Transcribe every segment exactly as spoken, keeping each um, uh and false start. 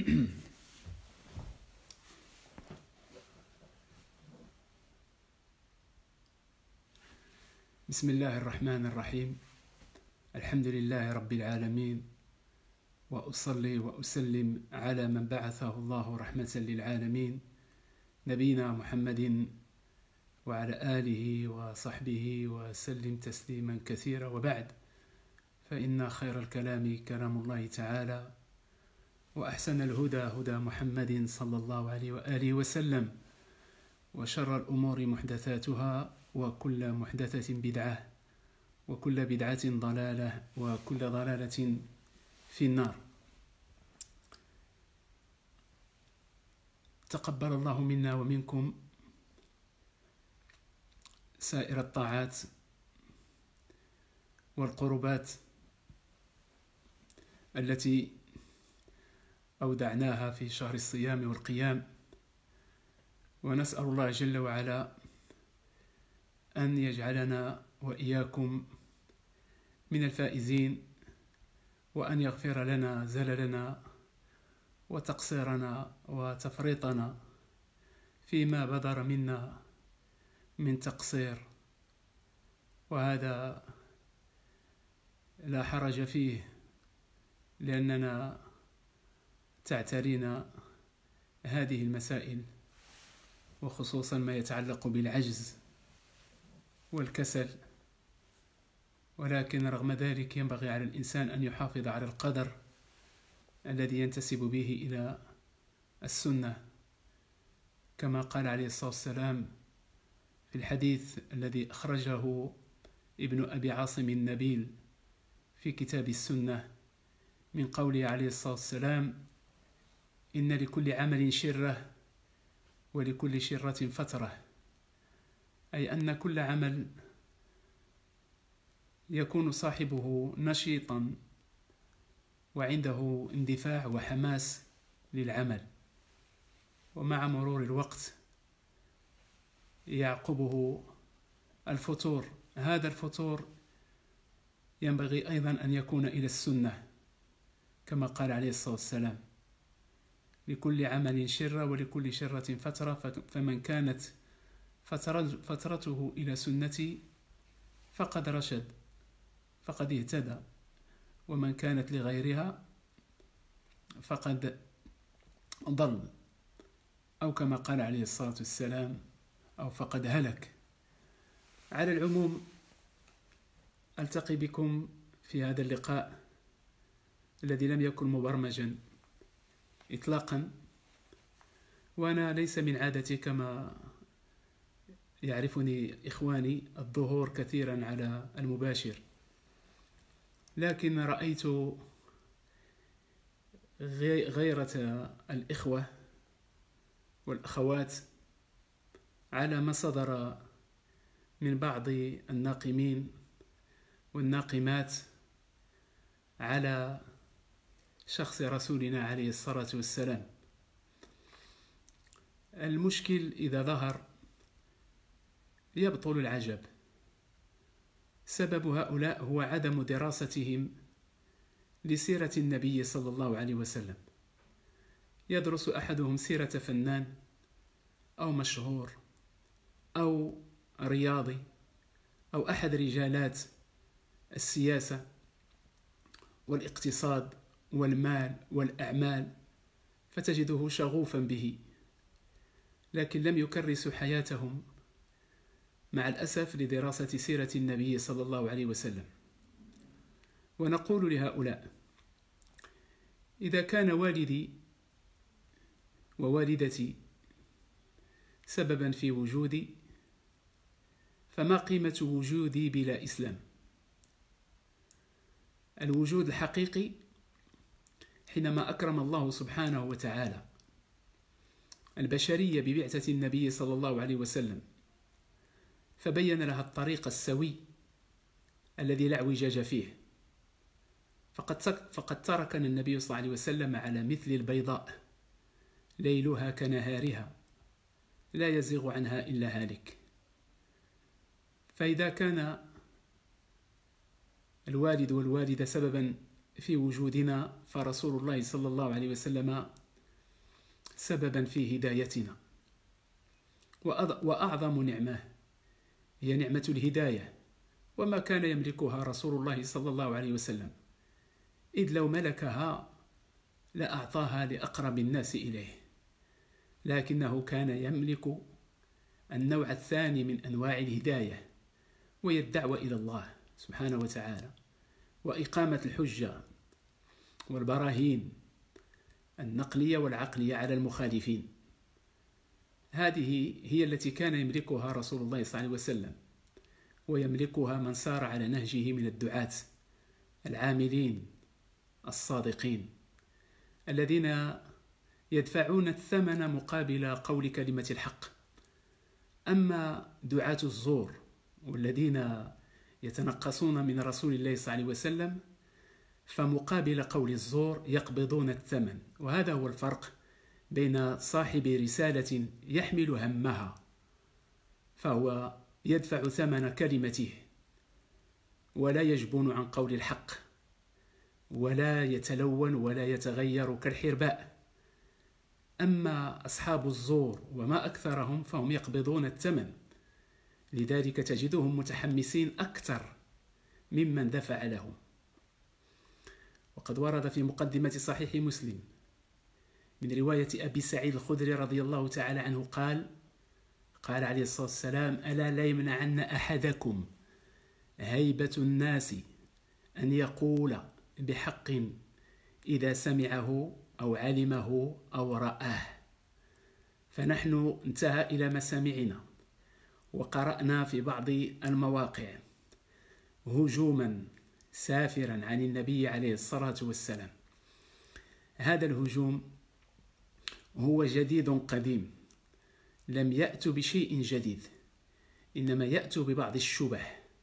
بسم الله الرحمن الرحيم. الحمد لله رب العالمين، وأصلي وأسلم على من بعثه الله رحمة للعالمين، نبينا محمد وعلى آله وصحبه وسلم تسليما كثيرا. وبعد، فإن خير الكلام كلام الله تعالى، وأحسن الهدى هدى محمد صلى الله عليه وآله وسلم، وشر الأمور محدثاتها، وكل محدثة بدعة، وكل بدعة ضلالة، وكل ضلالة في النار. تقبل الله منا ومنكم سائر الطاعات والقربات التي أودعناها في شهر الصيام والقيام، ونسأل الله جل وعلا أن يجعلنا وإياكم من الفائزين، وأن يغفر لنا زللنا وتقصيرنا وتفريطنا فيما بدر منا من تقصير، وهذا لا حرج فيه، لأننا تعترينا هذه المسائل، وخصوصا ما يتعلق بالعجز والكسل. ولكن رغم ذلك ينبغي على الإنسان أن يحافظ على القدر الذي ينتسب به إلى السنة، كما قال عليه الصلاة والسلام في الحديث الذي أخرجه ابن أبي عاصم النبيل في كتاب السنة، من قوله عليه الصلاة والسلام: إن لكل عمل شرة، ولكل شرة فترة. أي أن كل عمل يكون صاحبه نشيطا وعنده اندفاع وحماس للعمل، ومع مرور الوقت يعقبه الفتور. هذا الفتور ينبغي أيضا أن يكون إلى السنة، كما قال عليه الصلاة والسلام: لكل عمل شرة، ولكل شرة فترة، فمن كانت فترته إلى سنتي فقد رشد، فقد اهتدى، ومن كانت لغيرها فقد ضل، أو كما قال عليه الصلاة والسلام: أو فقد هلك. على العموم، ألتقي بكم في هذا اللقاء الذي لم يكن مبرمجا إطلاقا، وأنا ليس من عادتي كما يعرفني إخواني الظهور كثيرا على المباشر، لكن رأيت غيرة الإخوة والأخوات على ما صدر من بعض الناقمين والناقمات على شخص رسولنا عليه الصلاة والسلام. المشكل إذا ظهر يبطل العجب. سبب هؤلاء هو عدم دراستهم لسيرة النبي صلى الله عليه وسلم. يدرس أحدهم سيرة فنان أو مشهور أو رياضي أو أحد رجالات السياسة والاقتصاد والمال والأعمال، فتجده شغوفا به، لكن لم يكرسوا حياتهم مع الأسف لدراسة سيرة النبي صلى الله عليه وسلم. ونقول لهؤلاء: إذا كان والدي ووالدتي سببا في وجودي، فما قيمة وجودي بلا إسلام؟ الوجود الحقيقي حينما أكرم الله سبحانه وتعالى البشرية ببعثة النبي صلى الله عليه وسلم، فبين لها الطريق السوي الذي لا اعوجاج فيه. فقد فقد تركنا النبي صلى الله عليه وسلم على مثل البيضاء ليلها كنهارها، لا يزيغ عنها إلا هالك. فإذا كان الوالد والوالدة سببا في وجودنا، فرسول الله صلى الله عليه وسلم سببا في هدايتنا. وأعظم نعمة هي نعمة الهداية، وما كان يملكها رسول الله صلى الله عليه وسلم، إذ لو ملكها لأعطاها لأقرب الناس إليه، لكنه كان يملك النوع الثاني من أنواع الهداية، وهي الدعوة إلى الله سبحانه وتعالى، وإقامة الحجة والبراهين النقلية والعقلية على المخالفين. هذه هي التي كان يملكها رسول الله صلى الله عليه وسلم، ويملكها من سار على نهجه من الدعاة العاملين الصادقين الذين يدفعون الثمن مقابل قول كلمة الحق. أما دعاة الزور والذين يتنقصون من رسول الله صلى الله عليه وسلم فمقابل قول الزور يقبضون الثمن. وهذا هو الفرق بين صاحب رسالة يحمل همها فهو يدفع ثمن كلمته ولا يجبن عن قول الحق ولا يتلون ولا يتغير كالحرباء. أما أصحاب الزور وما أكثرهم فهم يقبضون الثمن، لذلك تجدهم متحمسين أكثر ممن دفع لهم. وقد ورد في مقدمة صحيح مسلم من رواية أبي سعيد الخدري رضي الله تعالى عنه قال قال عليه الصلاة والسلام: ألا لا يمنعن أحدكم هيبة الناس أن يقول بحق إذا سمعه أو علمه أو رآه. فنحن انتهى إلى مسامعنا وقرأنا في بعض المواقع هجوما سافرا عن النبي عليه الصلاة والسلام. هذا الهجوم هو جديد قديم، لم يأتوا بشيء جديد، إنما يأتوا ببعض الشبه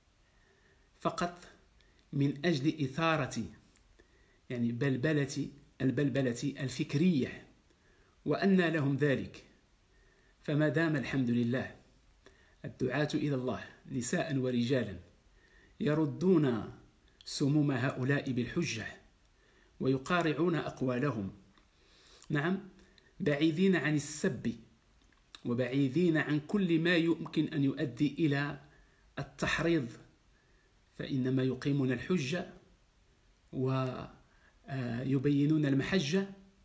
فقط من أجل إثارة يعني بلبلة البلبلة الفكرية، وأن لهم ذلك. فما دام الحمد لله الدعاة إلى الله نساء ورجالا يردون سموم هؤلاء بالحجة ويقارعون أقوالهم، نعم، بعيدين عن السب وبعيدين عن كل ما يمكن أن يؤدي إلى التحريض، فإنما يقيمون الحجة ويبينون المحجة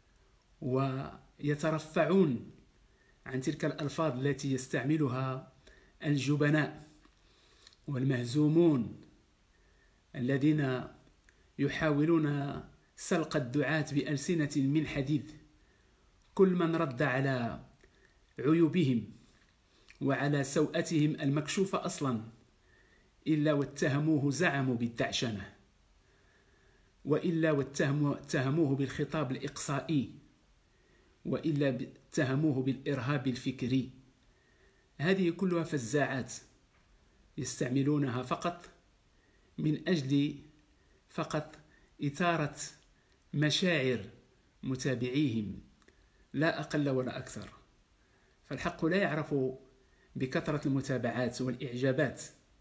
ويترفعون عن تلك الألفاظ التي يستعملها الجبناء والمهزومون الذين يحاولون سلق الدعاة بألسنة من حديد. كل من رد على عيوبهم وعلى سوءتهم المكشوفة أصلا إلا واتهموه زعموا بالدعشنة، وإلا واتهموه بالخطاب الإقصائي، وإلا اتهموه بالإرهاب الفكري. هذه كلها فزاعات يستعملونها فقط من أجل فقط إثارة مشاعر متابعيهم، لا أقل ولا أكثر. فالحق لا يعرف بكثرة المتابعات والإعجابات،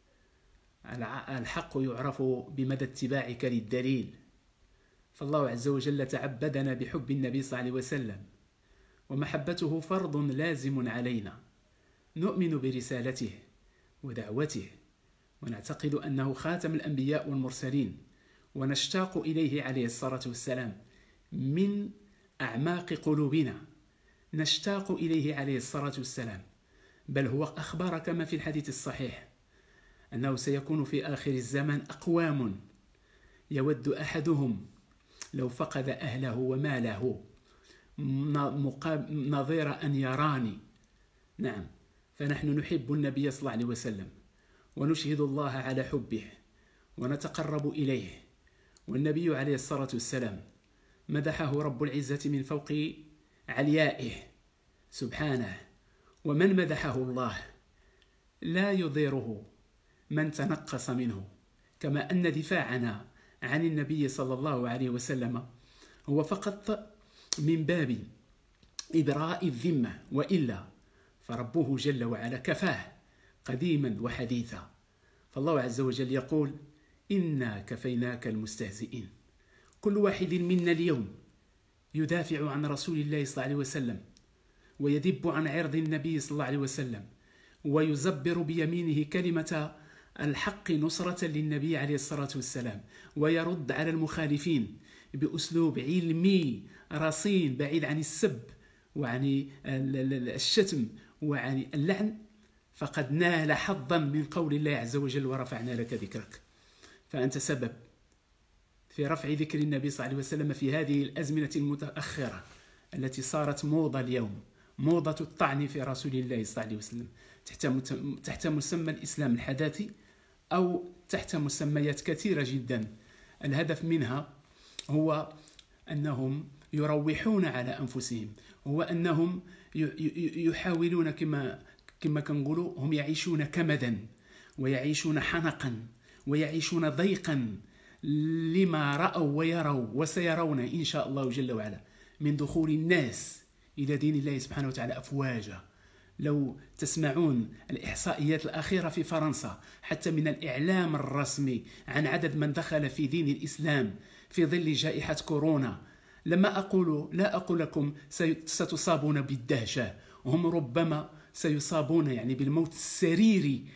الحق يعرف بمدى اتباعك للدليل. فالله عز وجل تعبدنا بحب النبي صلى الله عليه وسلم، ومحبته فرض لازم علينا. نؤمن برسالته ودعوته، ونعتقد أنه خاتم الأنبياء والمرسلين، ونشتاق إليه عليه الصلاة والسلام من أعماق قلوبنا، نشتاق إليه عليه الصلاة والسلام. بل هو أخبر كما في الحديث الصحيح أنه سيكون في آخر الزمان أقوام يود أحدهم لو فقد أهله وماله نظير أن يراني. نعم، فنحن نحب النبي صلى الله عليه وسلم ونشهد الله على حبه ونتقرب إليه. والنبي عليه الصلاة والسلام مدحه رب العزة من فوق عليائه سبحانه، ومن مدحه الله لا يضيره من تنقص منه، كما أن دفاعنا عن النبي صلى الله عليه وسلم هو فقط من باب إبراء الذمة، وإلا فربه جل وعلا كفاه قديما وحديثا. فالله عز وجل يقول: إنا كفيناك المستهزئين. كل واحد منا اليوم يدافع عن رسول الله صلى الله عليه وسلم ويدب عن عرض النبي صلى الله عليه وسلم ويزبر بيمينه كلمة الحق نصرة للنبي عليه الصلاة والسلام، ويرد على المخالفين بأسلوب علمي رصين بعيد عن السب وعن الشتم وعن اللعن، فقد نال حظا من قول الله عز وجل ورفعنا لك ذكرك. فأنت سبب في رفع ذكر النبي صلى الله عليه وسلم في هذه الأزمنة المتأخرة التي صارت موضة اليوم، موضة الطعن في رسول الله صلى الله عليه وسلم تحت مسمى الإسلام الحداثي أو تحت مسميات كثيرة جدا. الهدف منها هو أنهم يروحون على أنفسهم، هو أنهم يحاولون كما كما كنقولوا هم يعيشون كمدا ويعيشون حنقا ويعيشون ضيقا لما رأوا ويروا وسيرون إن شاء الله جل وعلا من دخول الناس إلى دين الله سبحانه وتعالى أفواجا. لو تسمعون الإحصائيات الأخيرة في فرنسا حتى من الإعلام الرسمي عن عدد من دخل في دين الإسلام في ظل جائحة كورونا، لما أقول لا أقول لكم ستصابون بالدهشة، هم ربما سيصابون يعني بالموت السريري.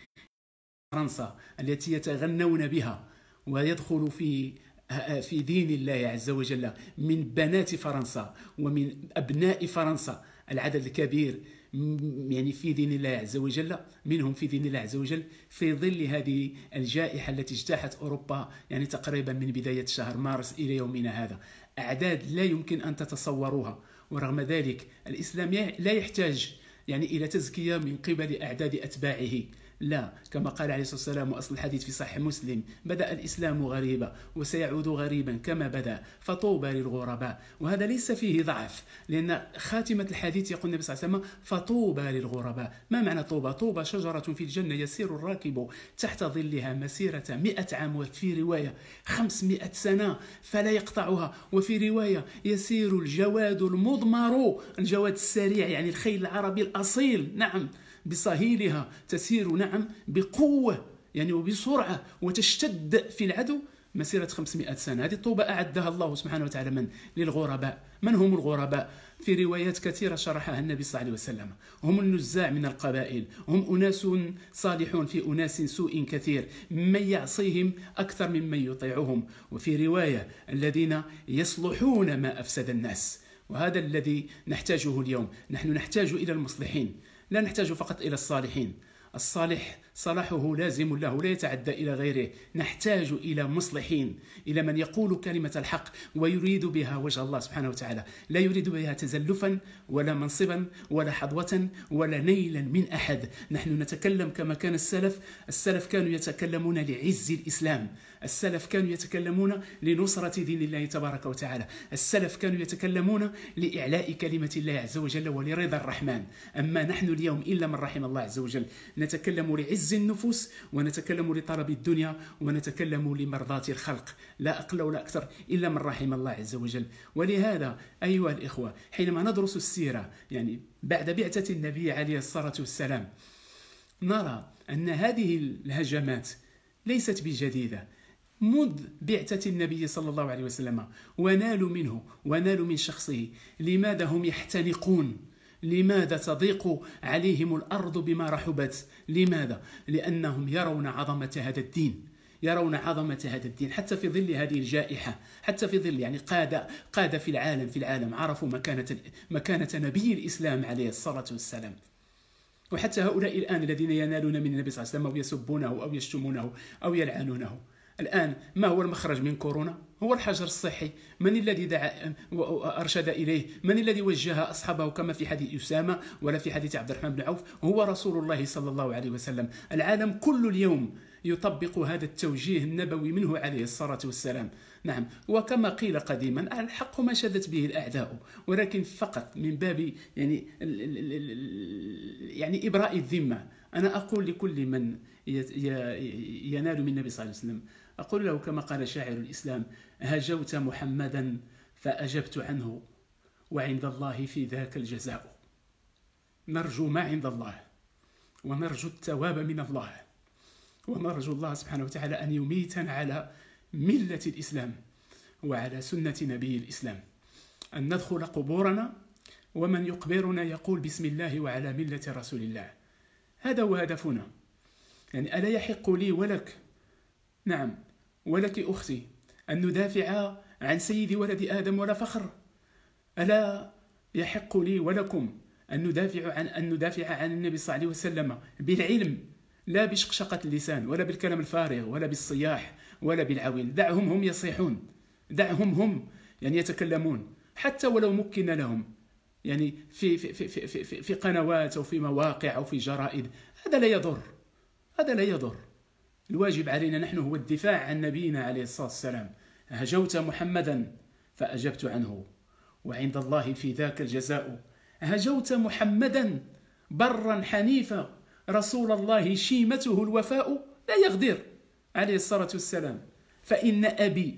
فرنسا التي يتغنون بها ويدخل في في دين الله عز وجل من بنات فرنسا ومن أبناء فرنسا العدد الكبير يعني في دين الله عز وجل، منهم في دين الله عز وجل في ظل هذه الجائحة التي اجتاحت أوروبا يعني تقريبا من بداية شهر مارس إلى يومنا هذا، أعداد لا يمكن أن تتصوروها. ورغم ذلك الإسلام لا يحتاج يعني إلى تزكية من قبل أعداد أتباعه، لا، كما قال عليه الصلاة والسلام وأصل الحديث في صحيح مسلم: بدأ الإسلام غريبا وسيعود غريبا كما بدأ فطوبى للغرباء. وهذا ليس فيه ضعف، لأن خاتمة الحديث يقول النبي صلى الله عليه وسلم: فطوبى للغرباء. ما معنى طوبى؟ طوبى شجرة في الجنة يسير الراكب تحت ظلها مسيرة مئة عام، وفي رواية خمسمائة سنة فلا يقطعها، وفي رواية يسير الجواد المضمر، الجواد السريع يعني الخيل العربي الأصيل، نعم، بصهيلها تسير نعم بقوة يعني وبسرعة وتشتد في العدو مسيرة خمسمائة سنة. هذه الطوبة أعدها الله سبحانه وتعالى من للغرباء. من هم الغرباء؟ في روايات كثيرة شرحها النبي صلى الله عليه وسلم: هم النزاع من القبائل، هم أناس صالحون في أناس سوء كثير، من يعصيهم أكثر ممن يطيعهم. وفي رواية: الذين يصلحون ما أفسد الناس. وهذا الذي نحتاجه اليوم. نحن نحتاج إلى المصلحين، لا نحتاج فقط إلى الصالحين. الصالح صلاحه لازم له لا يتعدى إلى غيره. نحتاج إلى مصلحين، إلى من يقول كلمة الحق ويريد بها وجه الله سبحانه وتعالى، لا يريد بها تزلفا ولا منصبا ولا حظوة ولا نيلا من أحد. نحن نتكلم كما كان السلف. السلف كانوا يتكلمون لعز الإسلام، السلف كانوا يتكلمون لنصرة دين الله تبارك وتعالى، السلف كانوا يتكلمون لإعلاء كلمة الله عز وجل ولرضا الرحمن. أما نحن اليوم إلا من رحم الله عز وجل نتكلم لعز النفوس ونتكلم لطلب الدنيا ونتكلم لمرضاة الخلق، لا أقل ولا أكثر إلا من رحم الله عز وجل. ولهذا أيها الإخوة، حينما ندرس السيرة يعني بعد بعثة النبي عليه الصلاة والسلام، نرى أن هذه الهجمات ليست بجديدة. منذ بعثة النبي صلى الله عليه وسلم ونالوا منه ونالوا من شخصه. لماذا هم يحتنقون؟ لماذا تضيق عليهم الأرض بما رحبت؟ لماذا؟ لأنهم يرون عظمة هذا الدين، يرون عظمة هذا الدين حتى في ظل هذه الجائحة، حتى في ظل يعني قادة قادة في العالم في العالم عرفوا مكانة مكانة نبي الإسلام عليه الصلاة والسلام. وحتى هؤلاء الآن الذين ينالون من النبي صلى الله عليه وسلم أو يسبونه أو يشتمونه أو يلعنونه، الآن ما هو المخرج من كورونا؟ هو الحجر الصحي. من الذي دعا وأرشد إليه؟ من الذي وجه أصحابه كما في حديث أسامة ولا في حديث عبد الرحمن بن عوف؟ هو رسول الله صلى الله عليه وسلم. العالم كل اليوم يطبق هذا التوجيه النبوي منه عليه الصلاة والسلام. نعم، وكما قيل قديما: الحق ما شدت به الأعداء، ولكن فقط من باب يعني يعني إبراء الذمة. أنا أقول لكل من ينال من النبي صلى الله عليه وسلم، أقول له كما قال شاعر الإسلام: هجوت محمدا فأجبت عنه وعند الله في ذاك الجزاء. نرجو ما عند الله ونرجو الثواب من الله، ونرجو الله سبحانه وتعالى أن يميتنا على ملة الإسلام وعلى سنة نبي الإسلام، أن ندخل قبورنا ومن يقبرنا يقول بسم الله وعلى ملة رسول الله. هذا هو هدفنا. يعني ألا يحق لي ولك، نعم ولك أختي، أن ندافع عن سيد ولد آدم ولا فخر؟ ألا يحق لي ولكم أن ندافع عن أن ندافع عن النبي صلى الله عليه وسلم بالعلم، لا بشقشقة اللسان ولا بالكلام الفارغ ولا بالصياح ولا بالعويل. دعهم هم يصيحون، دعهم هم يعني يتكلمون، حتى ولو مكن لهم يعني في في في في في, في قنوات أو في مواقع أو في جرائد. هذا لا يضر، هذا لا يضر. الواجب علينا نحن هو الدفاع عن نبينا عليه الصلاة والسلام. هجوت محمدا فأجبت عنه وعند الله في ذاك الجزاء. هجوت محمدا برا حنيفا رسول الله شيمته الوفاء، لا يغدر عليه الصلاة والسلام. فإن أبي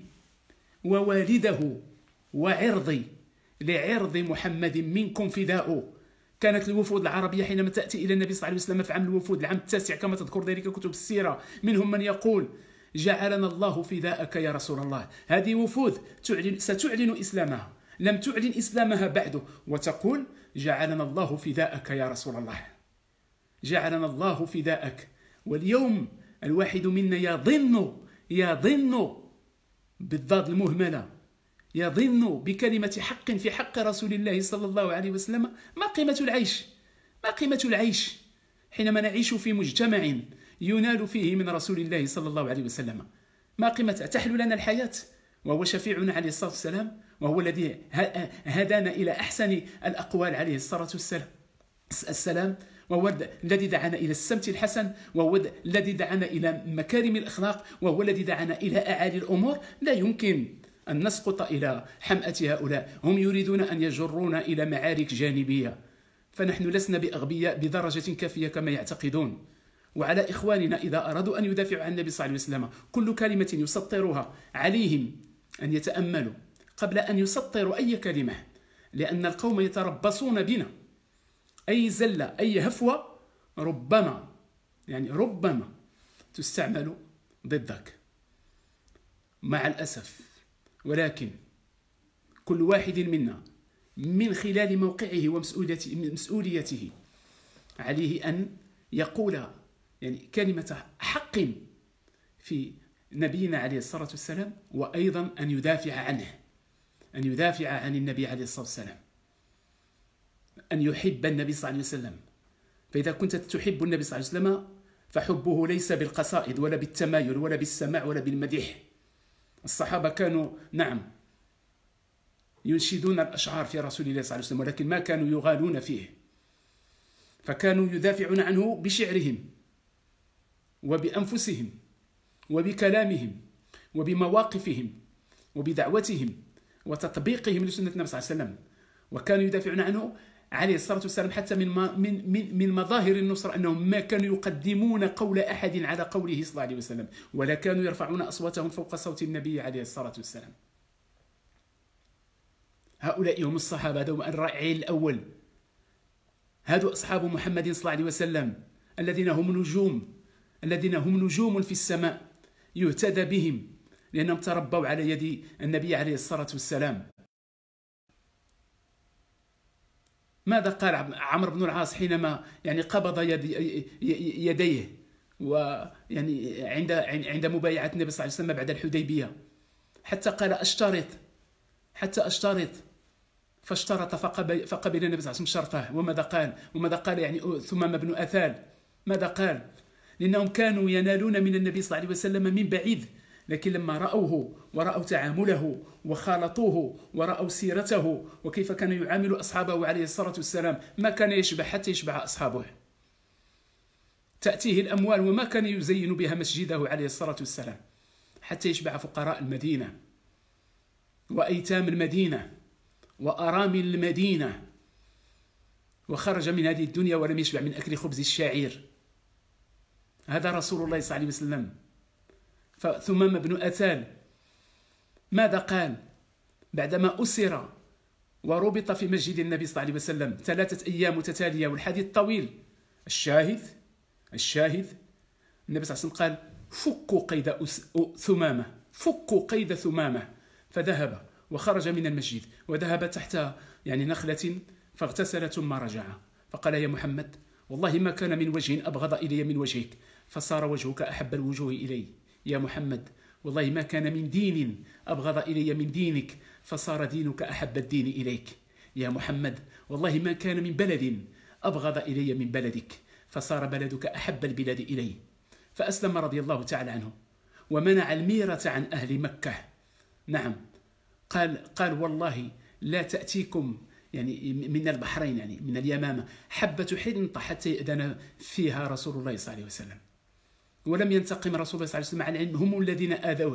ووالده وعرضي لعرض محمد منكم فداء. كانت الوفود العربية حينما تأتي إلى النبي صلى الله عليه وسلم في عام الوفود العام التاسع كما تذكر ذلك كتب السيرة، منهم من يقول جعلنا الله فداءك يا رسول الله. هذه وفود تعلن ستعلن إسلامها، لم تعلن إسلامها بعد، وتقول جعلنا الله فداءك يا رسول الله، جعلنا الله فداءك. واليوم الواحد منا يظن يظن بالضاد المهملة، يظن بكلمة حق في حق رسول الله صلى الله عليه وسلم. ما قيمة العيش؟ ما قيمة العيش حينما نعيش في مجتمع ينال فيه من رسول الله صلى الله عليه وسلم؟ ما قيمتها؟ تحلو لنا الحياة وهو شفيعنا عليه الصلاة والسلام، وهو الذي هدانا إلى أحسن الأقوال عليه الصلاة والسلام، وهو الذي دعانا إلى السمت الحسن، وهو الذي دعانا إلى مكارم الأخلاق، وهو الذي دعانا إلى أعالي الأمور. لا يمكن أن نسقط إلى حمأة هؤلاء. هم يريدون أن يجرونا إلى معارك جانبية، فنحن لسنا بأغبياء بدرجة كافية كما يعتقدون. وعلى إخواننا إذا أرادوا أن يدافعوا عن النبي صلى الله عليه وسلم كل كلمة يسطرها عليهم أن يتأملوا قبل أن يسطروا أي كلمة، لأن القوم يتربصون بنا. أي زلة أي هفوة ربما يعني ربما تستعمل ضدك مع الأسف. ولكن كل واحد منا من خلال موقعه ومسؤوليته عليه أن يقول يعني كلمة حق في نبينا عليه الصلاة والسلام، وأيضا أن يدافع عنه، أن يدافع عن النبي عليه الصلاة والسلام، أن يحب النبي صلى الله عليه وسلم. فإذا كنت تحب النبي صلى الله عليه وسلم فحبه ليس بالقصائد ولا بالتمايل ولا بالسماع ولا بالمديح. الصحابة كانوا نعم ينشدون الأشعار في رسول الله صلى الله عليه وسلم، ولكن ما كانوا يغالون فيه، فكانوا يدافعون عنه بشعرهم وبأنفسهم وبكلامهم وبمواقفهم وبدعوتهم وتطبيقهم لسنة النبي صلى الله عليه وسلم. وكانوا يدافعون عنه عليه الصلاة والسلام حتى من من من من مظاهر النصر أنهم ما كانوا يقدمون قول أحد على قوله صلى الله عليه وسلم، ولا كانوا يرفعون أصواتهم فوق صوت النبي عليه الصلاة والسلام. هؤلاء هم الصحابة، هذا هم الرائعين الأول، هذو أصحاب محمد صلى الله عليه وسلم الذين هم نجوم، الذين هم نجوم في السماء يهتدى بهم لأنهم تربوا على يد النبي عليه الصلاة والسلام. ماذا قال عمرو بن العاص حينما يعني قبض يد يديه ويعني عند عند مبايعة النبي صلى الله عليه وسلم بعد الحديبية؟ حتى قال أشترط، حتى أشترط، فاشترط فقبل, فقبل النبي صلى الله عليه وسلم شرطه. وماذا قال؟ وماذا قال يعني ثمامة بن أثال؟ ماذا قال؟ لأنهم كانوا ينالون من النبي صلى الله عليه وسلم من بعيد، لكن لما رأوه ورأوا تعامله وخالطوه ورأوا سيرته وكيف كان يعامل أصحابه عليه الصلاة والسلام ما كان يشبع حتى يشبع أصحابه. تأتيه الأموال وما كان يزين بها مسجده عليه الصلاة والسلام حتى يشبع فقراء المدينة وأيتام المدينة وأرامل المدينة، وخرج من هذه الدنيا ولم يشبع من أكل خبز الشعير. هذا رسول الله صلى الله عليه وسلم. فثمامة بن أثال ماذا قال بعدما أسر وربط في مسجد النبي صلى الله عليه وسلم ثلاثة أيام متتالية والحديث طويل؟ الشاهد الشاهد النبي صلى الله عليه وسلم قال فكوا قيد ثمامة، فكوا قيد ثمامة. فذهب وخرج من المسجد وذهب تحت يعني نخلة فاغتسل ثم رجع فقال يا محمد والله ما كان من وجه أبغض إلي من وجهك فصار وجهك أحب الوجوه إلي. يا محمد والله ما كان من دين أبغض إلي من دينك فصار دينك أحب الدين إليك. يا محمد والله ما كان من بلد أبغض إلي من بلدك فصار بلدك أحب البلاد إلي. فأسلم رضي الله تعالى عنه ومنع الميرة عن أهل مكة. نعم قال قال والله لا تأتيكم يعني من البحرين يعني من اليمامة حبة حنطة حتى يأذن فيها رسول الله صلى الله عليه وسلم. ولم ينتقم رسول الله صلى الله عليه وسلم على العلم هم الذين آذوه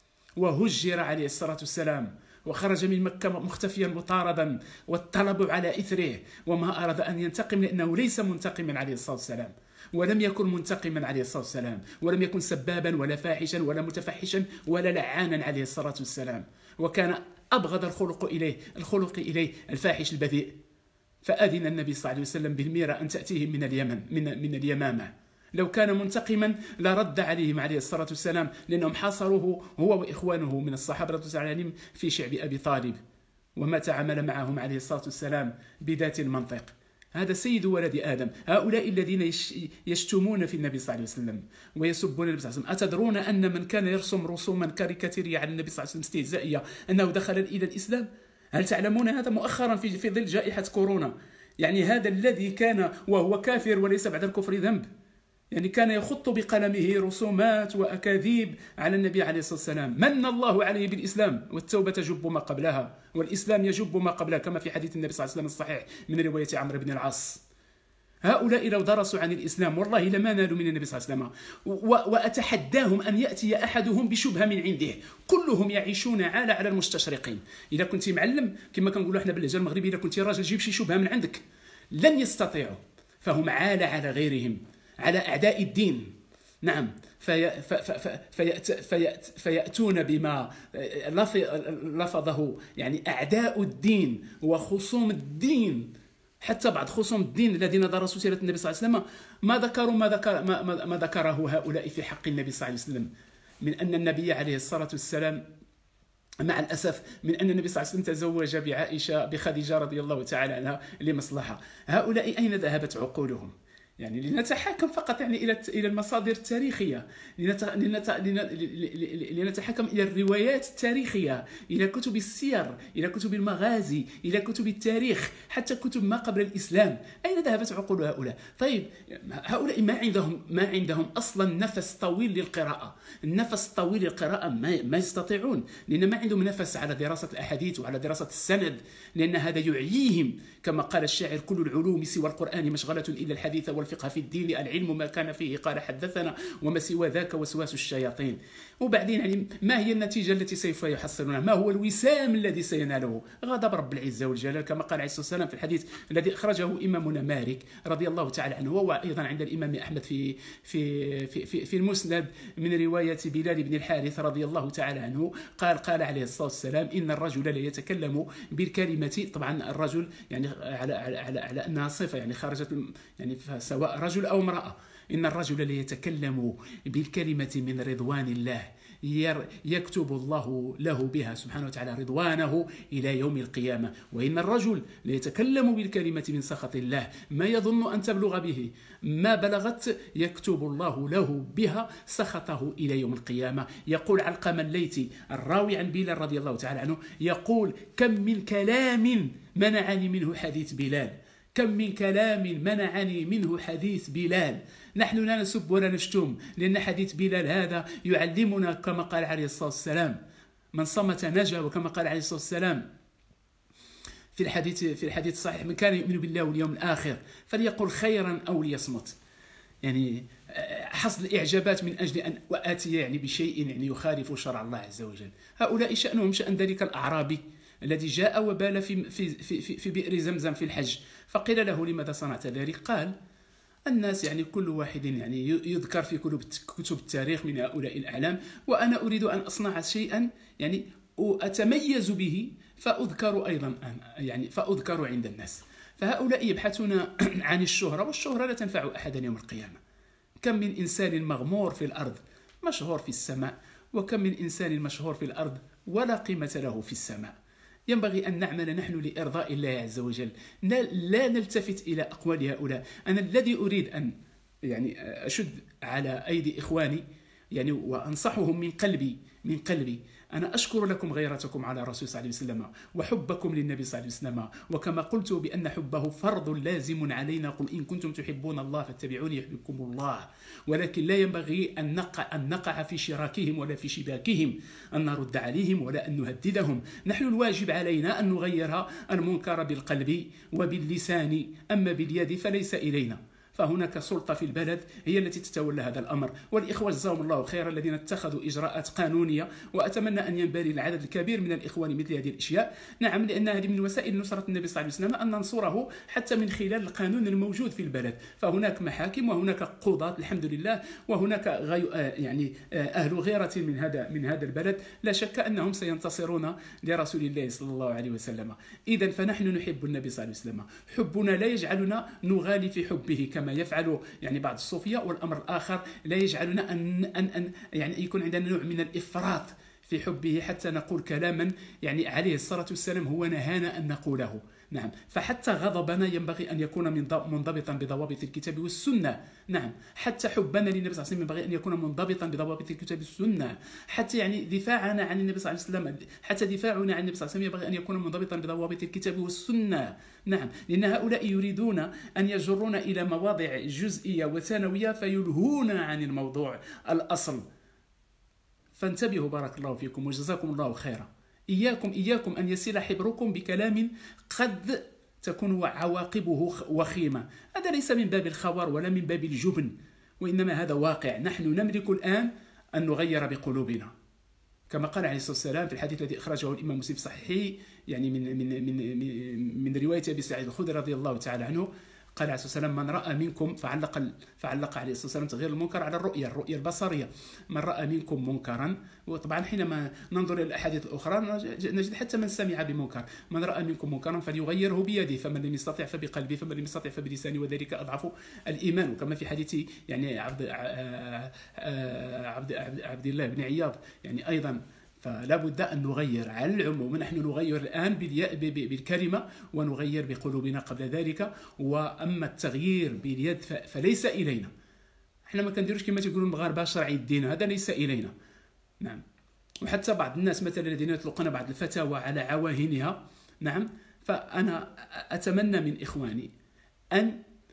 وهجر عليه الصلاة والسلام وخرج من مكة مختفيا مطاردا والطلب على إثره وما أراد أن ينتقم لأنه ليس منتقما عليه الصلاة والسلام ولم يكن منتقما عليه الصلاة والسلام ولم يكن سبابا ولا فاحشا ولا متفحشا ولا لعانا عليه الصلاة والسلام وكان أبغض الخلق إليه الخلق إليه الفاحش البذيء. فأذن النبي صلى الله عليه وسلم بالميرة أن تأتيه من اليمن من, من اليمامة. لو كان منتقما لرد عليهم عليه الصلاة والسلام لأنهم حاصروه هو وإخوانه من الصحابة رضي الله عنهم في شعب أبي طالب وما تعامل معهم عليه الصلاة والسلام بذات المنطق. هذا سيد ولد آدم. هؤلاء الذين يشتمون في النبي صلى الله عليه وسلم ويسبون النبي صلى الله عليه وسلم أتدرون أن من كان يرسم رسوما كاريكاتيرية على النبي صلى الله عليه وسلم استهزائية أنه دخل إلى الإسلام؟ هل تعلمون هذا مؤخرا في في ظل جائحة كورونا؟ يعني هذا الذي كان وهو كافر وليس بعد الكفر ذنب يعني كان يخط بقلمه رسومات وأكاذيب على النبي عليه الصلاة والسلام. من الله عليه بالإسلام والتوبة تجب ما قبلها والإسلام يجب ما قبلها كما في حديث النبي صلى الله عليه وسلم الصحيح من رواية عمرو بن العاص. هؤلاء لو درسوا عن الإسلام والله لما نالوا من النبي صلى الله عليه وسلم. وأتحداهم أن يأتي أحدهم بشبهة من عنده. كلهم يعيشون عالة على المستشرقين. إذا كنت معلم كما كنقولوا احنا باللهجة المغربية إذا كنت راجل جيب شي شبهة من عندك لن يستطيعوا فهم عالة على غيرهم على أعداء الدين. نعم في في في فيأت فيأت فيأتون بما لفظه يعني أعداء الدين وخصوم الدين. حتى بعض خصوم الدين الذين درسوا سيرة النبي صلى الله عليه وسلم ما ذكروا ما ذكر ما, ما, ما ذكره هؤلاء في حق النبي صلى الله عليه وسلم من أن النبي عليه الصلاة والسلام مع الأسف من أن النبي صلى الله عليه وسلم تزوج بعائشة بخديجة رضي الله تعالى عنها لمصلحة. هؤلاء أين ذهبت عقولهم؟ يعني لنتحاكم فقط يعني إلى إلى المصادر التاريخية لنتحكم إلى الروايات التاريخية إلى كتب السير إلى كتب المغازي إلى كتب التاريخ حتى كتب ما قبل الإسلام. أين ذهبت عقول هؤلاء؟ طيب هؤلاء ما عندهم ما عندهم أصلا نفس طويل للقراءة. النفس طويل للقراءة ما, ما يستطيعون لأن ما عندهم نفس على دراسة الأحاديث وعلى دراسة السند لأن هذا يعييهم كما قال الشاعر كل العلوم سوى القرآن مشغلة إلا الحديث والفقه في الدين العلم ما كان فيه قال حدثنا وما سوى ذاك وسواس الشياطين. وبعدين يعني ما هي النتيجة التي سوف يحصلونها؟ ما هو الوسام الذي سيناله؟ غضب رب العزة والجلال كما قال عليه الصلاة والسلام في الحديث الذي أخرجه إمامنا مالك رضي الله تعالى عنه وأيضا عند الإمام أحمد في في في في, في المسند من رواية بلال بن الحارث رضي الله تعالى عنه قال قال عليه الصلاة والسلام إن الرجل لا يتكلم بالكلمة. طبعا الرجل يعني على على على, على أنها صفة يعني خرجت يعني سواء رجل أو امرأة. إن الرجل لا يتكلم بالكلمة من رضوان الله يكتب الله له بها سبحانه وتعالى رضوانه إلى يوم القيامة. وإن الرجل لا يتكلم بالكلمة من سخط الله ما يظن أن تبلغ به ما بلغت يكتب الله له بها سخطه إلى يوم القيامة. يقول علقمة الليثي الراوي عن بلال رضي الله تعالى عنه يقول كم من كلام منعني منه حديث بلال كم من كلام منعني منه حديث بلال. نحن لا نسب ولا نشتم لأن حديث بلال هذا يعلمنا كما قال عليه الصلاة والسلام من صمت نجا وكما قال عليه الصلاة والسلام في الحديث في الحديث الصحيح من كان يؤمن بالله واليوم الآخر فليقل خيرا أو ليصمت. يعني حصل الإعجابات من أجل أن وآتي يعني بشيء يعني يخالف شرع الله عز وجل. هؤلاء شأنهم شأن ذلك الأعرابي الذي جاء وبال في في في في بئر زمزم في الحج فقيل له لماذا صنعت ذلك؟ قال الناس يعني كل واحد يعني يذكر في كتب التاريخ من هؤلاء الأعلام وأنا أريد أن أصنع شيئا يعني أتميز به فأذكر أيضا يعني فأذكر عند الناس. فهؤلاء يبحثون عن الشهرة والشهرة لا تنفع أحدا يوم القيامة. كم من إنسان مغمور في الأرض مشهور في السماء وكم من إنسان مشهور في الأرض ولا قيمة له في السماء. ينبغي أن نعمل نحن لإرضاء الله عز وجل، لا نلتفت إلى أقوال هؤلاء. أنا الذي أريد أن يعني أشد على أيدي إخواني يعني وأنصحهم من قلبي من قلبي أنا أشكر لكم غيرتكم على الرسول صلى الله عليه وسلم وحبكم للنبي صلى الله عليه وسلم، وكما قلت بأن حبه فرض لازم علينا، قل إن كنتم تحبون الله فاتبعوني يحببكم الله. ولكن لا ينبغي أن نقع, أن نقع في شراكهم ولا في شباكهم، أن نرد عليهم ولا أن نهددهم. نحن الواجب علينا أن نغير المنكر بالقلب وباللسان، أما باليد فليس إلينا. فهناك سلطة في البلد هي التي تتولى هذا الأمر، والإخوة جزاهم الله خيرا الذين اتخذوا إجراءات قانونية، وأتمنى أن ينبري العدد الكبير من الإخوان مثل هذه الأشياء. نعم، لأن هذه من وسائل نصرة النبي صلى الله عليه وسلم أن ننصره حتى من خلال القانون الموجود في البلد. فهناك محاكم وهناك قضاة الحمد لله، وهناك غي... يعني أهل غيرة من هذا من هذا البلد، لا شك أنهم سينتصرون لرسول الله صلى الله عليه وسلم. إذا فنحن نحب النبي صلى الله عليه وسلم، حبنا لا يجعلنا نغالي في حبه كما يفعل يعني بعض الصوفياء، والأمر الآخر لا يجعلنا أن, أن, أن يعني يكون عندنا نوع من الإفراط في حبه حتى نقول كلاما يعني عليه الصلاة والسلام هو نهانا أن نقوله. نعم، فحتى غضبنا ينبغي أن يكون منضبطا بضوابط الكتاب والسنة. نعم، حتى حبنا للنبي صلى الله عليه وسلم ينبغي أن يكون منضبطا بضوابط الكتاب والسنة. حتى يعني دفاعنا عن النبي صلى الله عليه وسلم حتى دفاعنا عن النبي صلى الله عليه وسلم ينبغي أن يكون منضبطا بضوابط الكتاب والسنة. نعم، لأن هؤلاء يريدون أن يجرونا إلى مواضع جزئية وثانوية فيلهون عن الموضوع الأصل. فانتبهوا بارك الله فيكم وجزاكم الله خيرا. إياكم إياكم أن يسيل حبركم بكلام قد تكون عواقبه وخيمة. هذا ليس من باب الخور ولا من باب الجبن، وإنما هذا واقع. نحن نملك الآن أن نغير بقلوبنا، كما قال عليه الصلاة والسلام في الحديث الذي أخرجه الإمام مسلم في صحيحه يعني من من من من رواية أبي سعيد الخدري رضي الله تعالى عنه، قال عليه الصلاة والسلام: من رأى منكم، فعلق فعلق عليه الصلاة والسلام تغيير المنكر على الرؤية الرؤية البصرية. من رأى منكم منكرا، وطبعا حينما ننظر إلى الأحاديث الأخرى نجد حتى من سمع بمنكر: من رأى منكم منكرا فليغيره بيده، فمن لم يستطع فبقلبه، فمن لم يستطع فبلسانه، وذلك أضعف الإيمان. وكما في حديث يعني عبد عبد عبد الله بن عياض يعني أيضا، فلا بد أن نغير على العموم. نحن نغير الآن بالكلمة ونغير بقلوبنا قبل ذلك، وأما التغيير باليد فليس إلينا. احنا ما كنديروش كما تقولوا المغاربة شرعي الدين، هذا ليس إلينا. نعم، وحتى بعض الناس مثلا الذين يطلقون بعض الفتاوى على عواهنها. نعم، فأنا أتمنى من إخواني أن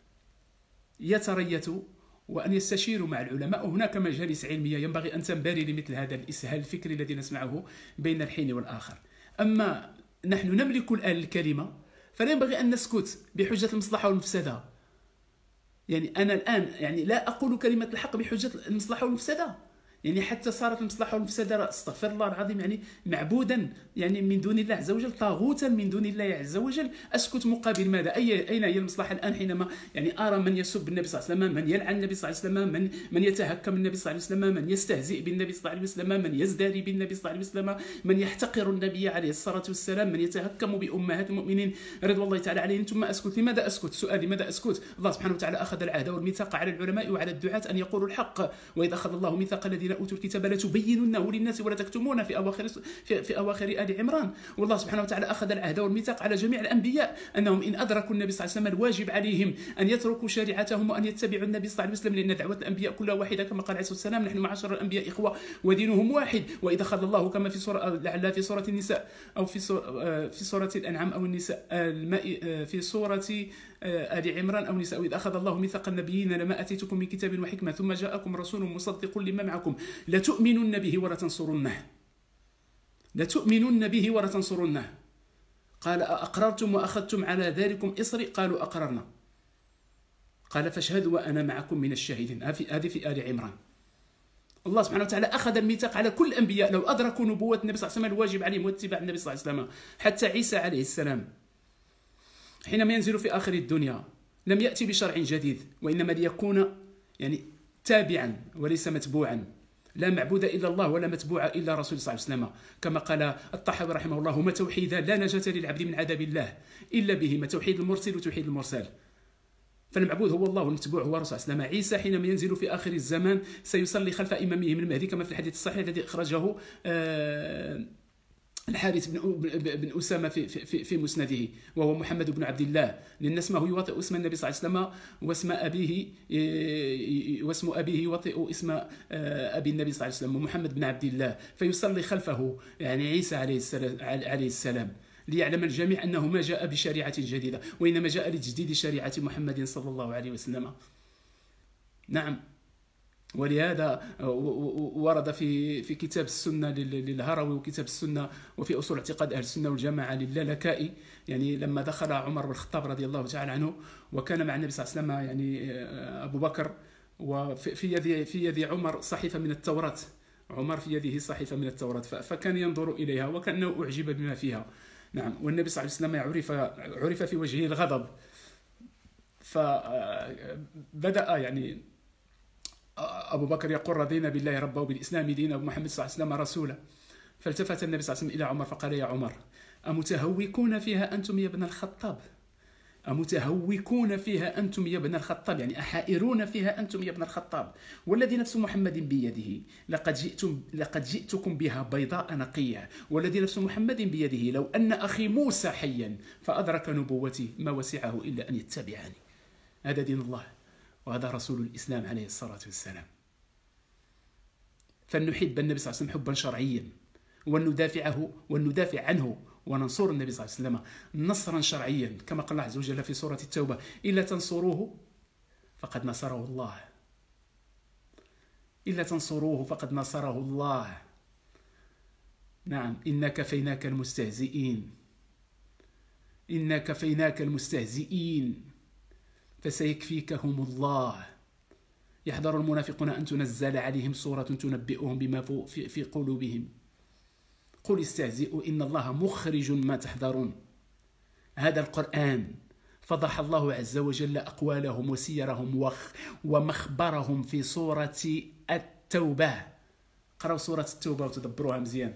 يتريثوا وأن يستشيروا مع العلماء. وهناك مجالس علمية ينبغي أن تنبري لمثل هذا الإسهال الفكري الذي نسمعه بين الحين والآخر. أما نحن نملك الآن الكلمة، فلا ينبغي أن نسكت بحجة المصلحة والمفسدة. يعني أنا الآن يعني لا أقول كلمة الحق بحجة المصلحة والمفسدة، يعني حتى صارت المصلحة والمفسدة استغفر الله العظيم يعني معبودا يعني من دون الله عز وجل، طاغوتا من دون الله عز وجل. أسكت مقابل ماذا؟ أي أين هي المصلحة الآن حينما يعني أرى من يسب النبي صلى الله عليه وسلم، من يلعن النبي صلى الله عليه وسلم، من من يتهكم النبي صلى الله عليه وسلم، من يستهزئ بالنبي صلى الله عليه وسلم، من يزدري بالنبي صلى الله عليه وسلم، من يحتقر النبي عليه الصلاة والسلام، من يتهكم بأمهات المؤمنين رضوان الله تعالى عليهم. ثم أسكت. لماذا أسكت؟ سؤال: لماذا أسكت؟ الله سبحانه وتعالى أخذ العهد والميثاق على العلماء وعلى الدعاة أن يقولوا الحق، وإذا أخذ الله ميثاق الذين أوتوا الكتاب لتبيننه للناس ولا تكتمونه في أواخر في, في أواخر آل عمران. والله سبحانه وتعالى أخذ العهد والميثاق على جميع الأنبياء أنهم إن أدركوا النبي صلى الله عليه وسلم الواجب عليهم أن يتركوا شريعتهم وأن يتبعوا النبي صلى الله عليه وسلم، لأن دعوة الأنبياء كلها واحدة كما قال عليه الصلاة والسلام: نحن معاشر الأنبياء إخوة ودينهم واحد. وإذا أخذ الله كما في سورة لعل في سورة النساء أو في سورة في سورة الأنعام أو النساء الماء في سورة آل عمران أو النساء: وإذا أخذ الله ميثاق النبيين لما أتيتكم من كتاب وحكمة ثم جاءكم رسول مصدق لما معكم لتؤمنن به ولا تنصرنه لتؤمنن به ولا تنصرنه. قال: أقررتم وأخذتم على ذلكم إصري؟ قالوا أقررنا. قال: فاشهدوا وأنا معكم من الشاهدين. هذه في آل عمران. الله سبحانه وتعالى أخذ الميثاق على كل الأنبياء لو أدركوا نبوة النبي صلى الله عليه وسلم الواجب عليهم واتباع النبي صلى الله عليه وسلم. حتى عيسى عليه السلام حينما ينزل في آخر الدنيا لم يأتي بشرع جديد، وإنما ليكون يعني تابعا وليس متبوعا. لا معبود إلا الله ولا متبوع إلا رسول صلى الله عليه وسلم، كما قال الطحاوي رحمه الله: هما توحيدا لا نجاة للعبد من عذاب الله إلا بهما، توحيد المرسل وتوحيد المرسل. فالمعبود هو الله والمتبوع هو رسول الله. عيسى حينما ينزل في آخر الزمان سيصلي خلف إمامه من المهدي، كما في الحديث الصحيح الذي أخرجه الحارث بن بن أسامة في في في مسنده، وهو محمد بن عبد الله، لأن اسمه يوطئ اسم النبي صلى الله عليه وسلم، واسم أبيه واسم أبيه يوطئ اسم أبي النبي صلى الله عليه وسلم، محمد بن عبد الله، فيصلي خلفه يعني عيسى عليه السلام عليه السلام ليعلم الجميع أنه ما جاء بشريعة جديدة، وإنما جاء لتجديد شريعة محمد صلى الله عليه وسلم. نعم. ولهذا ورد في في كتاب السنة للهروي وكتاب السنة وفي أصول اعتقاد أهل السنة والجماعة للالكائي، يعني لما دخل عمر بن الخطاب رضي الله تعالى عنه وكان مع النبي صلى الله عليه وسلم يعني أبو بكر، وفي يد في يد عمر صحيفة من التوراة، عمر في يده صحيفة من التوراة، فكان ينظر إليها وكأنه أعجب بما فيها. نعم. والنبي صلى الله عليه وسلم عرف عرف في وجهه الغضب، فبدأ يعني أبو بكر يقول رضينا بالله ربا وبالإسلام دينا ومحمد صلى الله عليه وسلم رسولا. فالتفت النبي صلى الله عليه وسلم إلى عمر فقال: يا عمر، أمتهوكون فيها أنتم يا ابن الخطاب؟ أمتهوكون فيها أنتم يا ابن الخطاب، يعني أحائرون فيها أنتم يا ابن الخطاب، والذي نفس محمد بيده لقد جئتم لقد جئتكم بها بيضاء نقية، والذي نفس محمد بيده لو أن أخي موسى حيا فأدرك نبوتي ما وسعه إلا أن يتبعني. هذا دين الله، وهذا رسول الإسلام عليه الصلاة والسلام. فلنحب النبي صلى الله عليه وسلم حبا شرعيا، وندافعه وندافع عنه وننصر النبي صلى الله عليه وسلم نصرا شرعيا، كما قال الله عز وجل في سورة التوبة: إلا تنصروه فقد نصره الله، إلا تنصروه فقد نصره الله. نعم. إنا كفيناك المستهزئين، إنا كفيناك المستهزئين فسيكفيكهم الله. يحذر المنافقون أن تنزل عليهم سورة تنبئهم بما في قلوبهم، قل استهزئوا إن الله مخرج ما تحذرون. هذا القرآن فضح الله عز وجل أقوالهم وسيرهم ومخبرهم في سورة التوبة. قرأوا سورة التوبة وتدبروها مزيان.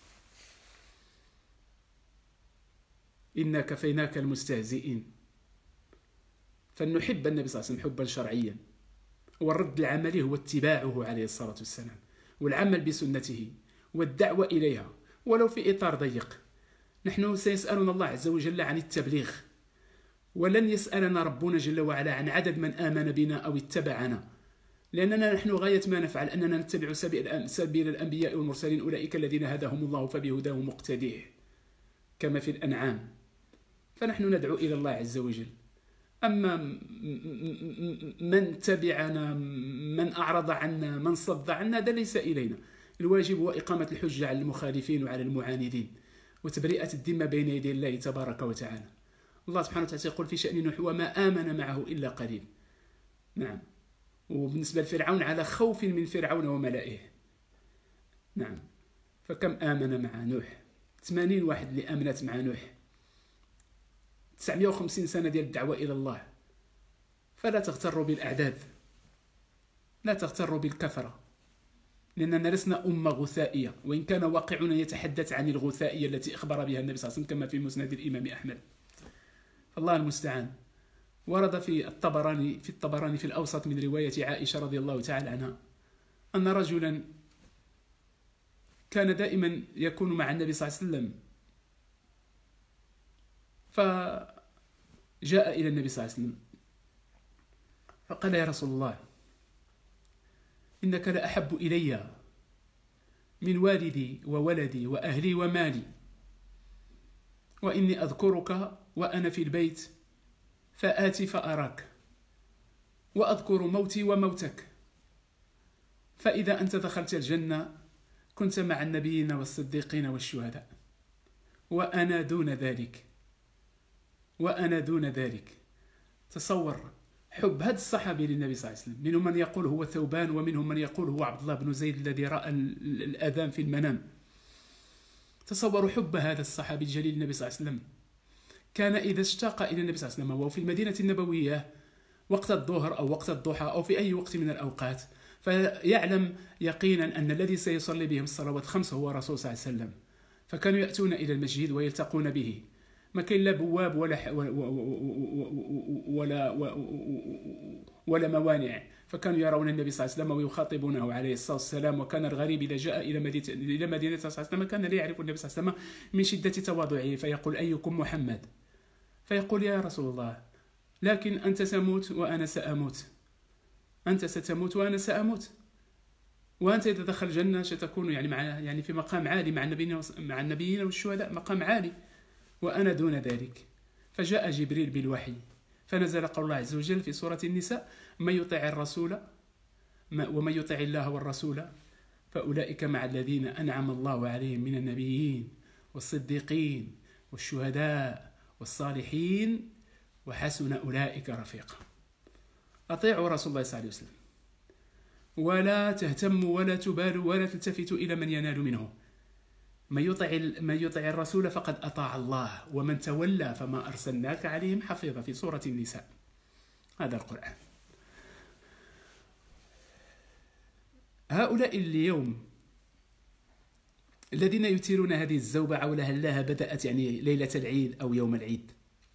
إنا كفيناك المستهزئين. فلنحب النبي صلى الله عليه وسلم حبا شرعيا، والرد العملي هو اتباعه عليه الصلاة والسلام، والعمل بسنته والدعوة إليها ولو في إطار ضيق. نحن سيسألنا الله عز وجل عن التبليغ، ولن يسألنا ربنا جل وعلا عن عدد من آمن بنا أو اتبعنا، لأننا نحن غاية ما نفعل أننا نتبع سبيل الأنبياء والمرسلين، أولئك الذين هداهم الله فبهداه مقتديه كما في الأنعام. فنحن ندعو إلى الله عز وجل. أما من تبعنا، من أعرض عنا، من صد عنا، هذا ليس إلينا. الواجب هو إقامة الحجة على المخالفين وعلى المعاندين، وتبرئة الذمة بين يدي الله تبارك وتعالى. الله سبحانه وتعالى يقول في شأن نوح: وما آمن معه إلا قليل. نعم. وبالنسبة لفرعون: على خوف من فرعون وملئه. نعم. فكم آمن مع نوح؟ ثمانين واحد اللي آمنت مع نوح، تسعمائة وخمسين سنة ديال الدعوة إلى الله. فلا تغتروا بالأعداد، لا تغتروا بالكثرة، لأننا لسنا أمة غثائية، وإن كان واقعنا يتحدث عن الغثائية التي أخبر بها النبي صلى الله عليه وسلم كما في مسند الإمام أحمد. الله المستعان. ورد في الطبراني في الطبراني في الأوسط من رواية عائشة رضي الله تعالى عنها أن رجلا كان دائما يكون مع النبي صلى الله عليه وسلم، فجاء إلى النبي صلى الله عليه وسلم فقال: يا رسول الله، إنك لأحب إلي من والدي وولدي وأهلي ومالي، وإني أذكرك وأنا في البيت فآتي فأراك، وأذكر موتي وموتك، فإذا أنت دخلت الجنة كنت مع النبيين والصديقين والشهداء، وأنا دون ذلك، وأنا دون ذلك. تصور حب هذا الصحابي للنبي صلى الله عليه وسلم. منهم من يقول هو ثوبان، ومنهم من يقول هو عبد الله بن زيد الذي رأى الأذان في المنام. تصوروا حب هذا الصحابي الجليل للنبي صلى الله عليه وسلم. كان إذا اشتاق إلى النبي صلى الله عليه وسلم وهو في المدينة النبوية وقت الظهر أو وقت الضحى أو في أي وقت من الأوقات، فيعلم يقينا أن الذي سيصلي بهم الصلوات الخمس هو رسول صلى الله عليه وسلم. فكانوا يأتون إلى المسجد ويلتقون به، ما كاين لا بواب ولا ولا ولا, ولا موانع، فكانوا يرون النبي صلى الله عليه وسلم ويخاطبونه عليه الصلاة والسلام. وكان الغريب إذا جاء إلى مدينة إلى مدينة صلى الله عليه وسلم كان لا يعرف النبي صلى الله عليه وسلم من شدة تواضعه، فيقول أيكم محمد؟ فيقول يا رسول الله لكن أنت تموت وأنا سأموت، أنت ستموت وأنا سأموت، وأنت إذا دخل الجنة ستكون يعني مع يعني في مقام عالي مع النبيين مع النبيين والشهداء، مقام عالي، وأنا دون ذلك. فجاء جبريل بالوحي فنزل قول الله عز وجل في سورة النساء: من يطع الرسول ومن يطع الله والرسول فأولئك مع الذين أنعم الله عليهم من النبيين والصديقين والشهداء والصالحين وحسن أولئك رفيقا. أطيعوا رسول الله صلى الله عليه وسلم ولا تهتموا ولا تبالوا ولا تلتفتوا إلى من ينال منه. من يطع من يطع الرسول فقد أطاع الله ومن تولى فما أرسلناك عليهم حفيظا في سورة النساء. هذا القرآن. هؤلاء اليوم الذين يثيرون هذه الزوبعة ولعلها بدأت يعني ليلة العيد أو يوم العيد،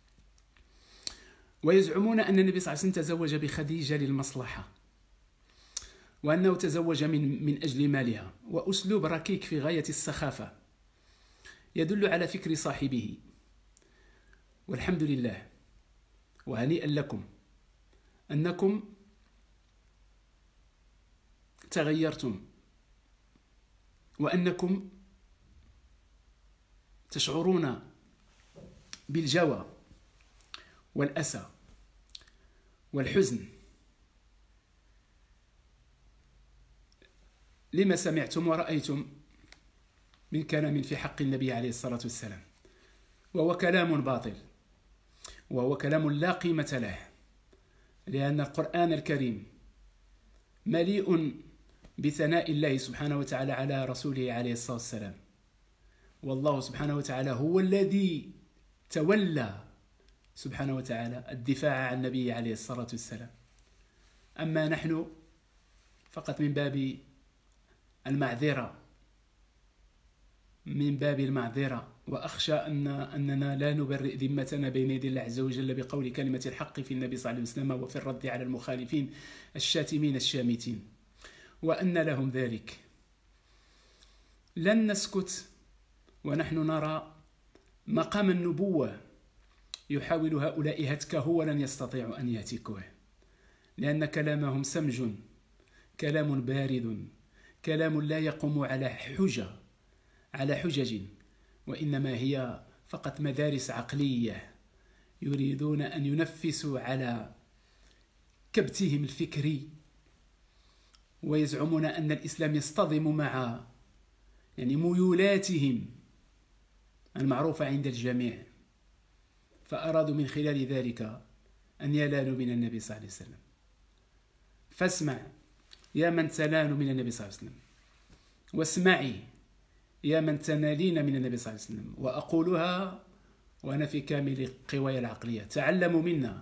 ويزعمون أن النبي صلى الله عليه وسلم تزوج بخديجة للمصلحة، وأنه تزوج من من أجل مالها، وأسلوب ركيك في غاية السخافة يدل على فكر صاحبه. والحمد لله وهنيئا لكم أنكم تغيرتم، وأنكم تشعرون بالجوى والأسى والحزن لما سمعتم ورأيتم من كلام في حق النبي عليه الصلاة والسلام، وهو كلام باطل، وهو كلام لا قيمة له، لأن القرآن الكريم مليء بثناء الله سبحانه وتعالى على رسوله عليه الصلاة والسلام. والله سبحانه وتعالى هو الذي تولى سبحانه وتعالى الدفاع عن النبي عليه الصلاة والسلام. أما نحن فقط من باب المعذرة من باب المعذرة وأخشى أن أننا لا نبرئ ذمتنا بين يدي الله عز وجل بقول كلمة الحق في النبي صلى الله عليه وسلم وفي الرد على المخالفين الشاتمين الشامتين، وأن لهم ذلك. لن نسكت ونحن نرى مقام النبوة يحاول هؤلاء هتكه ولن يستطيعوا أن يهتكوه، لأن كلامهم سمج، كلام بارد، كلام لا يقوم على حجة على حجج، وإنما هي فقط مدارس عقلية يريدون أن ينفسوا على كبتهم الفكري، ويزعمون أن الإسلام يصطدم مع يعني ميولاتهم المعروفة عند الجميع، فأرادوا من خلال ذلك أن يلانوا من النبي صلى الله عليه وسلم. فاسمع يا من تلان من النبي صلى الله عليه وسلم، واسمعي يا من تنالين من النبي صلى الله عليه وسلم، وأقولها وأنا في كامل قواي العقلية: تعلموا منا،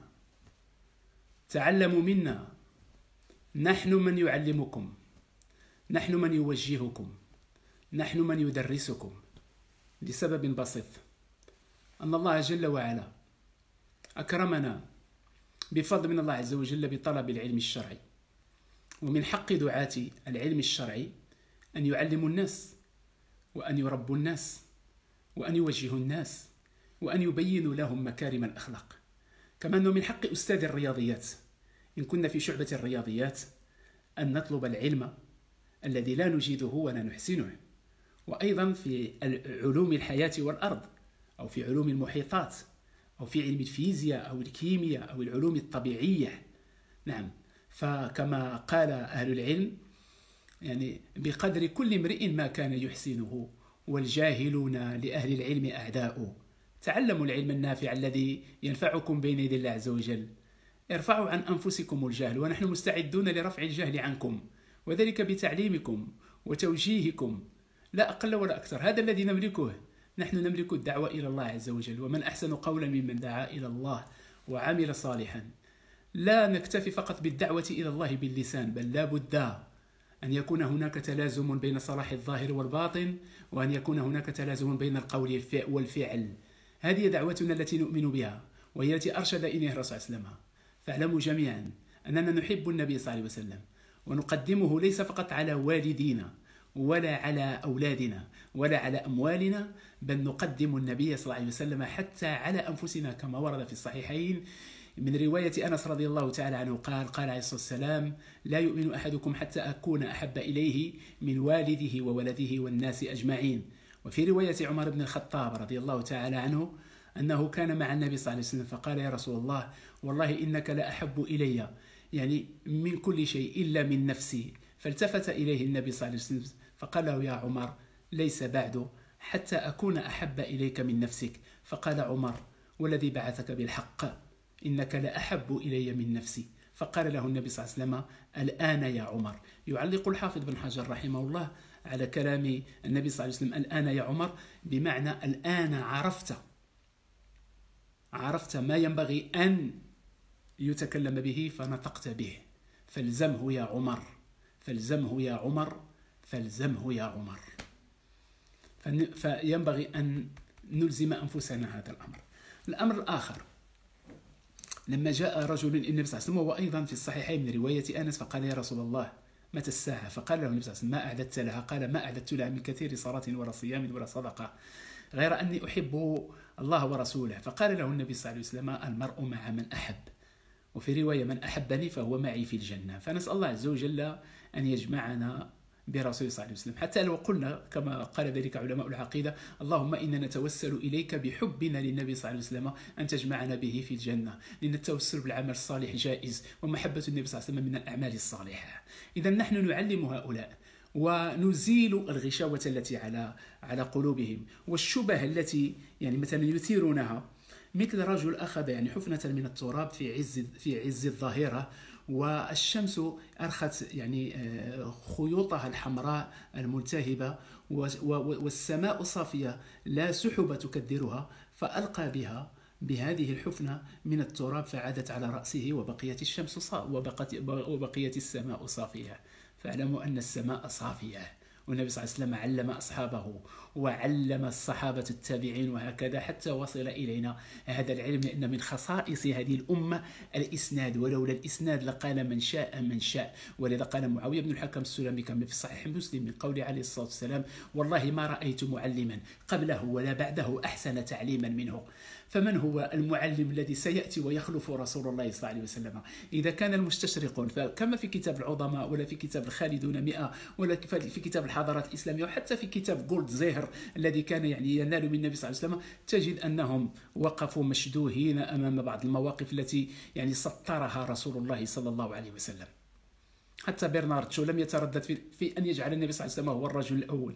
تعلموا منا، نحن من يعلمكم، نحن من يوجهكم، نحن من يدرسكم، لسبب بسيط: أن الله جل وعلا أكرمنا بفضل من الله عز وجل بطلب العلم الشرعي، ومن حق دعاة العلم الشرعي أن يعلموا الناس وأن يربوا الناس وأن يوجهوا الناس وأن يبينوا لهم مكارم الأخلاق. كما أنه من حق أستاذ الرياضيات إن كنا في شعبة الرياضيات أن نطلب العلم الذي لا نجيده ولا نحسنه، وأيضا في علوم الحياة والأرض، أو في علوم المحيطات، أو في علم الفيزياء أو الكيمياء أو العلوم الطبيعية. نعم، فكما قال أهل العلم يعني بقدر كل امرئ ما كان يحسنه، والجاهلون لأهل العلم أعداء. تعلموا العلم النافع الذي ينفعكم بين يدي الله عز وجل، ارفعوا عن أنفسكم الجهل، ونحن مستعدون لرفع الجهل عنكم، وذلك بتعليمكم وتوجيهكم لا أقل ولا أكثر. هذا الذي نملكه، نحن نملك الدعوة إلى الله عز وجل، ومن أحسن قولا ممن دعا إلى الله وعمل صالحا. لا نكتفي فقط بالدعوة إلى الله باللسان، بل لا بد أن يكون هناك تلازم بين صلاح الظاهر والباطن، وأن يكون هناك تلازم بين القول والفعل. هذه دعوتنا التي نؤمن بها، وهي التي أرشد إليها الرسول صلى الله عليه وسلم. فاعلموا جميعا أننا نحب النبي صلى الله عليه وسلم ونقدمه ليس فقط على والدينا ولا على أولادنا ولا على أموالنا، بل نقدم النبي صلى الله عليه وسلم حتى على أنفسنا، كما ورد في الصحيحين من رواية أنس رضي الله تعالى عنه قال قال عليه الصلاة والسلام: لا يؤمن أحدكم حتى أكون أحب إليه من والده وولده والناس أجمعين. وفي رواية عمر بن الخطاب رضي الله تعالى عنه أنه كان مع النبي صلى الله عليه وسلم فقال: يا رسول الله، والله إنك لأحب إلي يعني من كل شيء إلا من نفسي. فالتفت إليه النبي صلى الله عليه وسلم فقال له: يا عمر، ليس بعد حتى أكون أحب إليك من نفسك. فقال عمر: والذي بعثك بالحق إنك لأحب إلي من نفسي. فقال له النبي صلى الله عليه وسلم: الآن يا عمر. يعلق الحافظ بن حجر رحمه الله على كلام النبي صلى الله عليه وسلم: الآن يا عمر، بمعنى الآن عرفت عرفت ما ينبغي أن يتكلم به فنطقت به، فالزمه يا عمر، فالزمه يا عمر، فالزمه يا عمر. فينبغي أن نلزم أنفسنا هذا الأمر. الأمر الآخر، لما جاء رجل النبي صلى الله عليه وسلم، وهو أيضا في الصحيحين من رواية أنس، فقال: يا رسول الله، متى الساعة؟ فقال له النبي صلى الله عليه وسلم: ما أعددت لها؟ قال: ما أعددت لها من كثير صلاة ولا صيام ولا صدقة، غير أني أحب الله ورسوله. فقال له النبي صلى الله عليه وسلم: المرء مع من أحب، وفي رواية: من أحبني فهو معي في الجنة. فنسأل الله عز وجل أن يجمعنا برسول صلى الله عليه وسلم، حتى لو قلنا كما قال ذلك علماء العقيدة: اللهم إنا نتوسل إليك بحبنا للنبي صلى الله عليه وسلم أن تجمعنا به في الجنة، لأن التوسل بالعمل الصالح جائز، ومحبة النبي صلى الله عليه وسلم من الأعمال الصالحة. إذا نحن نعلم هؤلاء ونزيل الغشاوة التي على على قلوبهم والشبه التي يعني مثلا يثيرونها، مثل رجل أخذ يعني حفنة من التراب في عز في عز الظهيرة، والشمس أرخت يعني خيوطها الحمراء الملتهبة، والسماء صافية لا سحب تكدرها، فألقى بها بهذه الحفنة من التراب فعادت على رأسه، وبقيت الشمس صا وبقيت السماء صافية. فاعلموا أن السماء صافية، والنبي صلى الله عليه وسلم علم أصحابه وعلم الصحابة التابعين وهكذا حتى وصل إلينا هذا العلم، لأن من خصائص هذه الأمة الإسناد، ولولا الإسناد لقال من شاء من شاء. ولذا قال معاوية بن الحكم السلمي كما في صحيح مسلم من قوله عليه الصلاة والسلام: والله ما رأيت معلما قبله ولا بعده أحسن تعليما منه. فمن هو المعلم الذي سيأتي ويخلف رسول الله صلى الله عليه وسلم؟ إذا كان المستشرقون فكما في كتاب العظماء، ولا في كتاب الخالدون مئة، ولا في كتاب الحضارات الإسلامية، وحتى في كتاب جولد زيهر الذي كان يعني ينال من النبي صلى الله عليه وسلم، تجد أنهم وقفوا مشدوهين أمام بعض المواقف التي يعني سطرها رسول الله صلى الله عليه وسلم. حتى برنارد شو لم يتردد في, في أن يجعل النبي صلى الله عليه وسلم هو الرجل الأول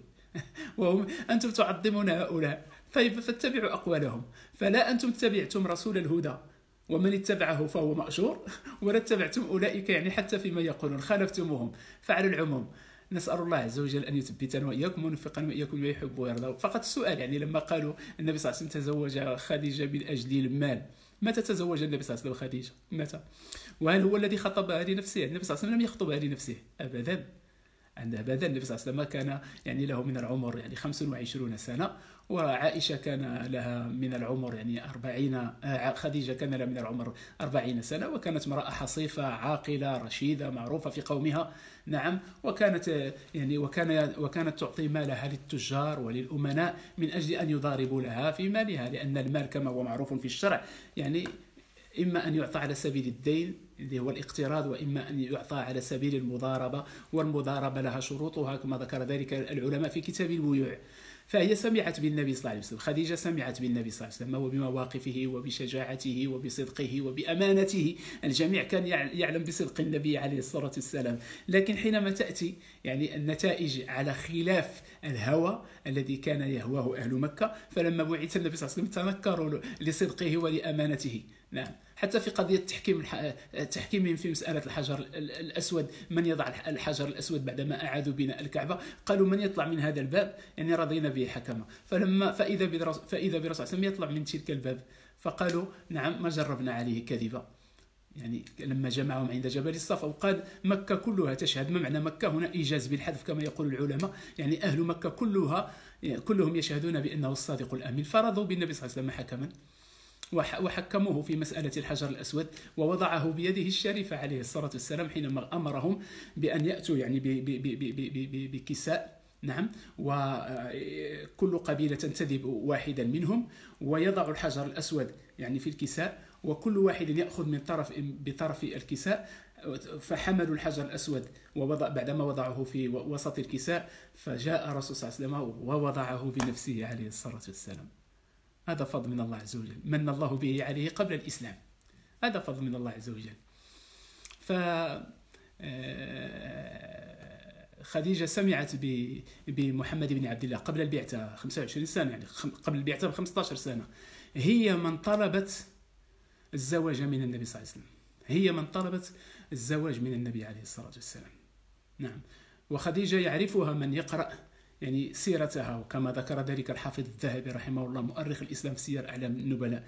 وهم أنتم تعظمون هؤلاء فاتبعوا أقوالهم، فلا أنتم تبعتم رسول الهدى ومن اتبعه فهو مأجور، ولا اتبعتم أولئك يعني حتى فيما يقولون خالفتموهم. فعلى العموم نسأل الله عز وجل أن يثبتنا وإياكم ونوفقنا وإياكم بما يحب ويرضى. فقط السؤال يعني لما قالوا النبي صلى الله عليه وسلم تزوج خديجة من أجل المال، متى تزوج النبي صلى الله عليه وسلم خديجة؟ متى؟ وهل هو الذي خطبها لنفسه؟ النبي صلى الله عليه وسلم لم يخطبها لنفسه أبدا، عند أبدا. النبي صلى الله عليه وسلم كان يعني له من العمر يعني خمس وعشرون سنة، وعائشة كان لها من العمر يعني أربعين، خديجة كان لها من العمر أربعين سنة، وكانت امرأة حصيفة عاقلة رشيدة معروفة في قومها. نعم، وكانت يعني وكان وكانت تعطي مالها للتجار وللأمناء من أجل أن يضاربوا لها في مالها، لأن المال كما هو معروف في الشرع يعني إما أن يعطى على سبيل الدين اللي هو الاقتراض، وإما أن يعطى على سبيل المضاربة، والمضاربة لها شروطها كما ذكر ذلك العلماء في كتاب البيوع. فهي سمعت بالنبي صلى الله عليه وسلم، خديجة سمعت بالنبي صلى الله عليه وسلم وبمواقفه وبشجاعته وبصدقه وبأمانته. الجميع كان يعلم بصدق النبي عليه الصلاة والسلام، لكن حينما تأتي يعني النتائج على خلاف الهوى الذي كان يهواه أهل مكة، فلما بعث النبي صلى الله عليه وسلم تنكروا لصدقه ولأمانته. نعم، حتى في قضية تحكيم تحكيمهم في مسألة الحجر الأسود، من يضع الحجر الأسود بعدما أعادوا بناء الكعبة، قالوا من يطلع من هذا الباب يعني رضينا به حكما. فلما فإذا برسول فإذا برسول الله يطلع من تلك الباب، فقالوا نعم ما جربنا عليه كذبا. يعني لما جمعهم عند جبل الصفا وقال مكة كلها تشهد. ما معنى مكة هنا؟ إيجاز بالحذف كما يقول العلماء، يعني أهل مكة كلها كلهم يشهدون بأنه الصادق الأمين، فرضوا بالنبي صلى الله عليه وسلم حكما. وحكموه في مسألة الحجر الأسود، ووضعه بيده الشريفة عليه الصلاة والسلام حينما أمرهم بأن يأتوا يعني بكساء، نعم، وكل قبيلة تنتدب واحدا منهم ويضع الحجر الأسود يعني في الكساء، وكل واحد يأخذ من طرف بطرف الكساء، فحملوا الحجر الأسود ووضع بعدما وضعه في وسط الكساء، فجاء الرسول صلى الله عليه وسلم ووضعه بنفسه عليه الصلاة والسلام. هذا فضل من الله عز وجل، من الله به عليه قبل الإسلام، هذا فضل من الله عز وجل. ف خديجة سمعت بمحمد بن عبد الله قبل البعثة خمسة وعشرين سنة، يعني قبل البعثة ب خمسة عشر سنة، هي من طلبت الزواج من النبي صلى الله عليه وسلم، هي من طلبت الزواج من النبي عليه الصلاة والسلام. نعم، وخديجة يعرفها من يقرأ يعني سيرتها، وكما ذكر ذلك الحافظ الذهبي رحمه الله مؤرخ الإسلام في سير أعلام النبلاء،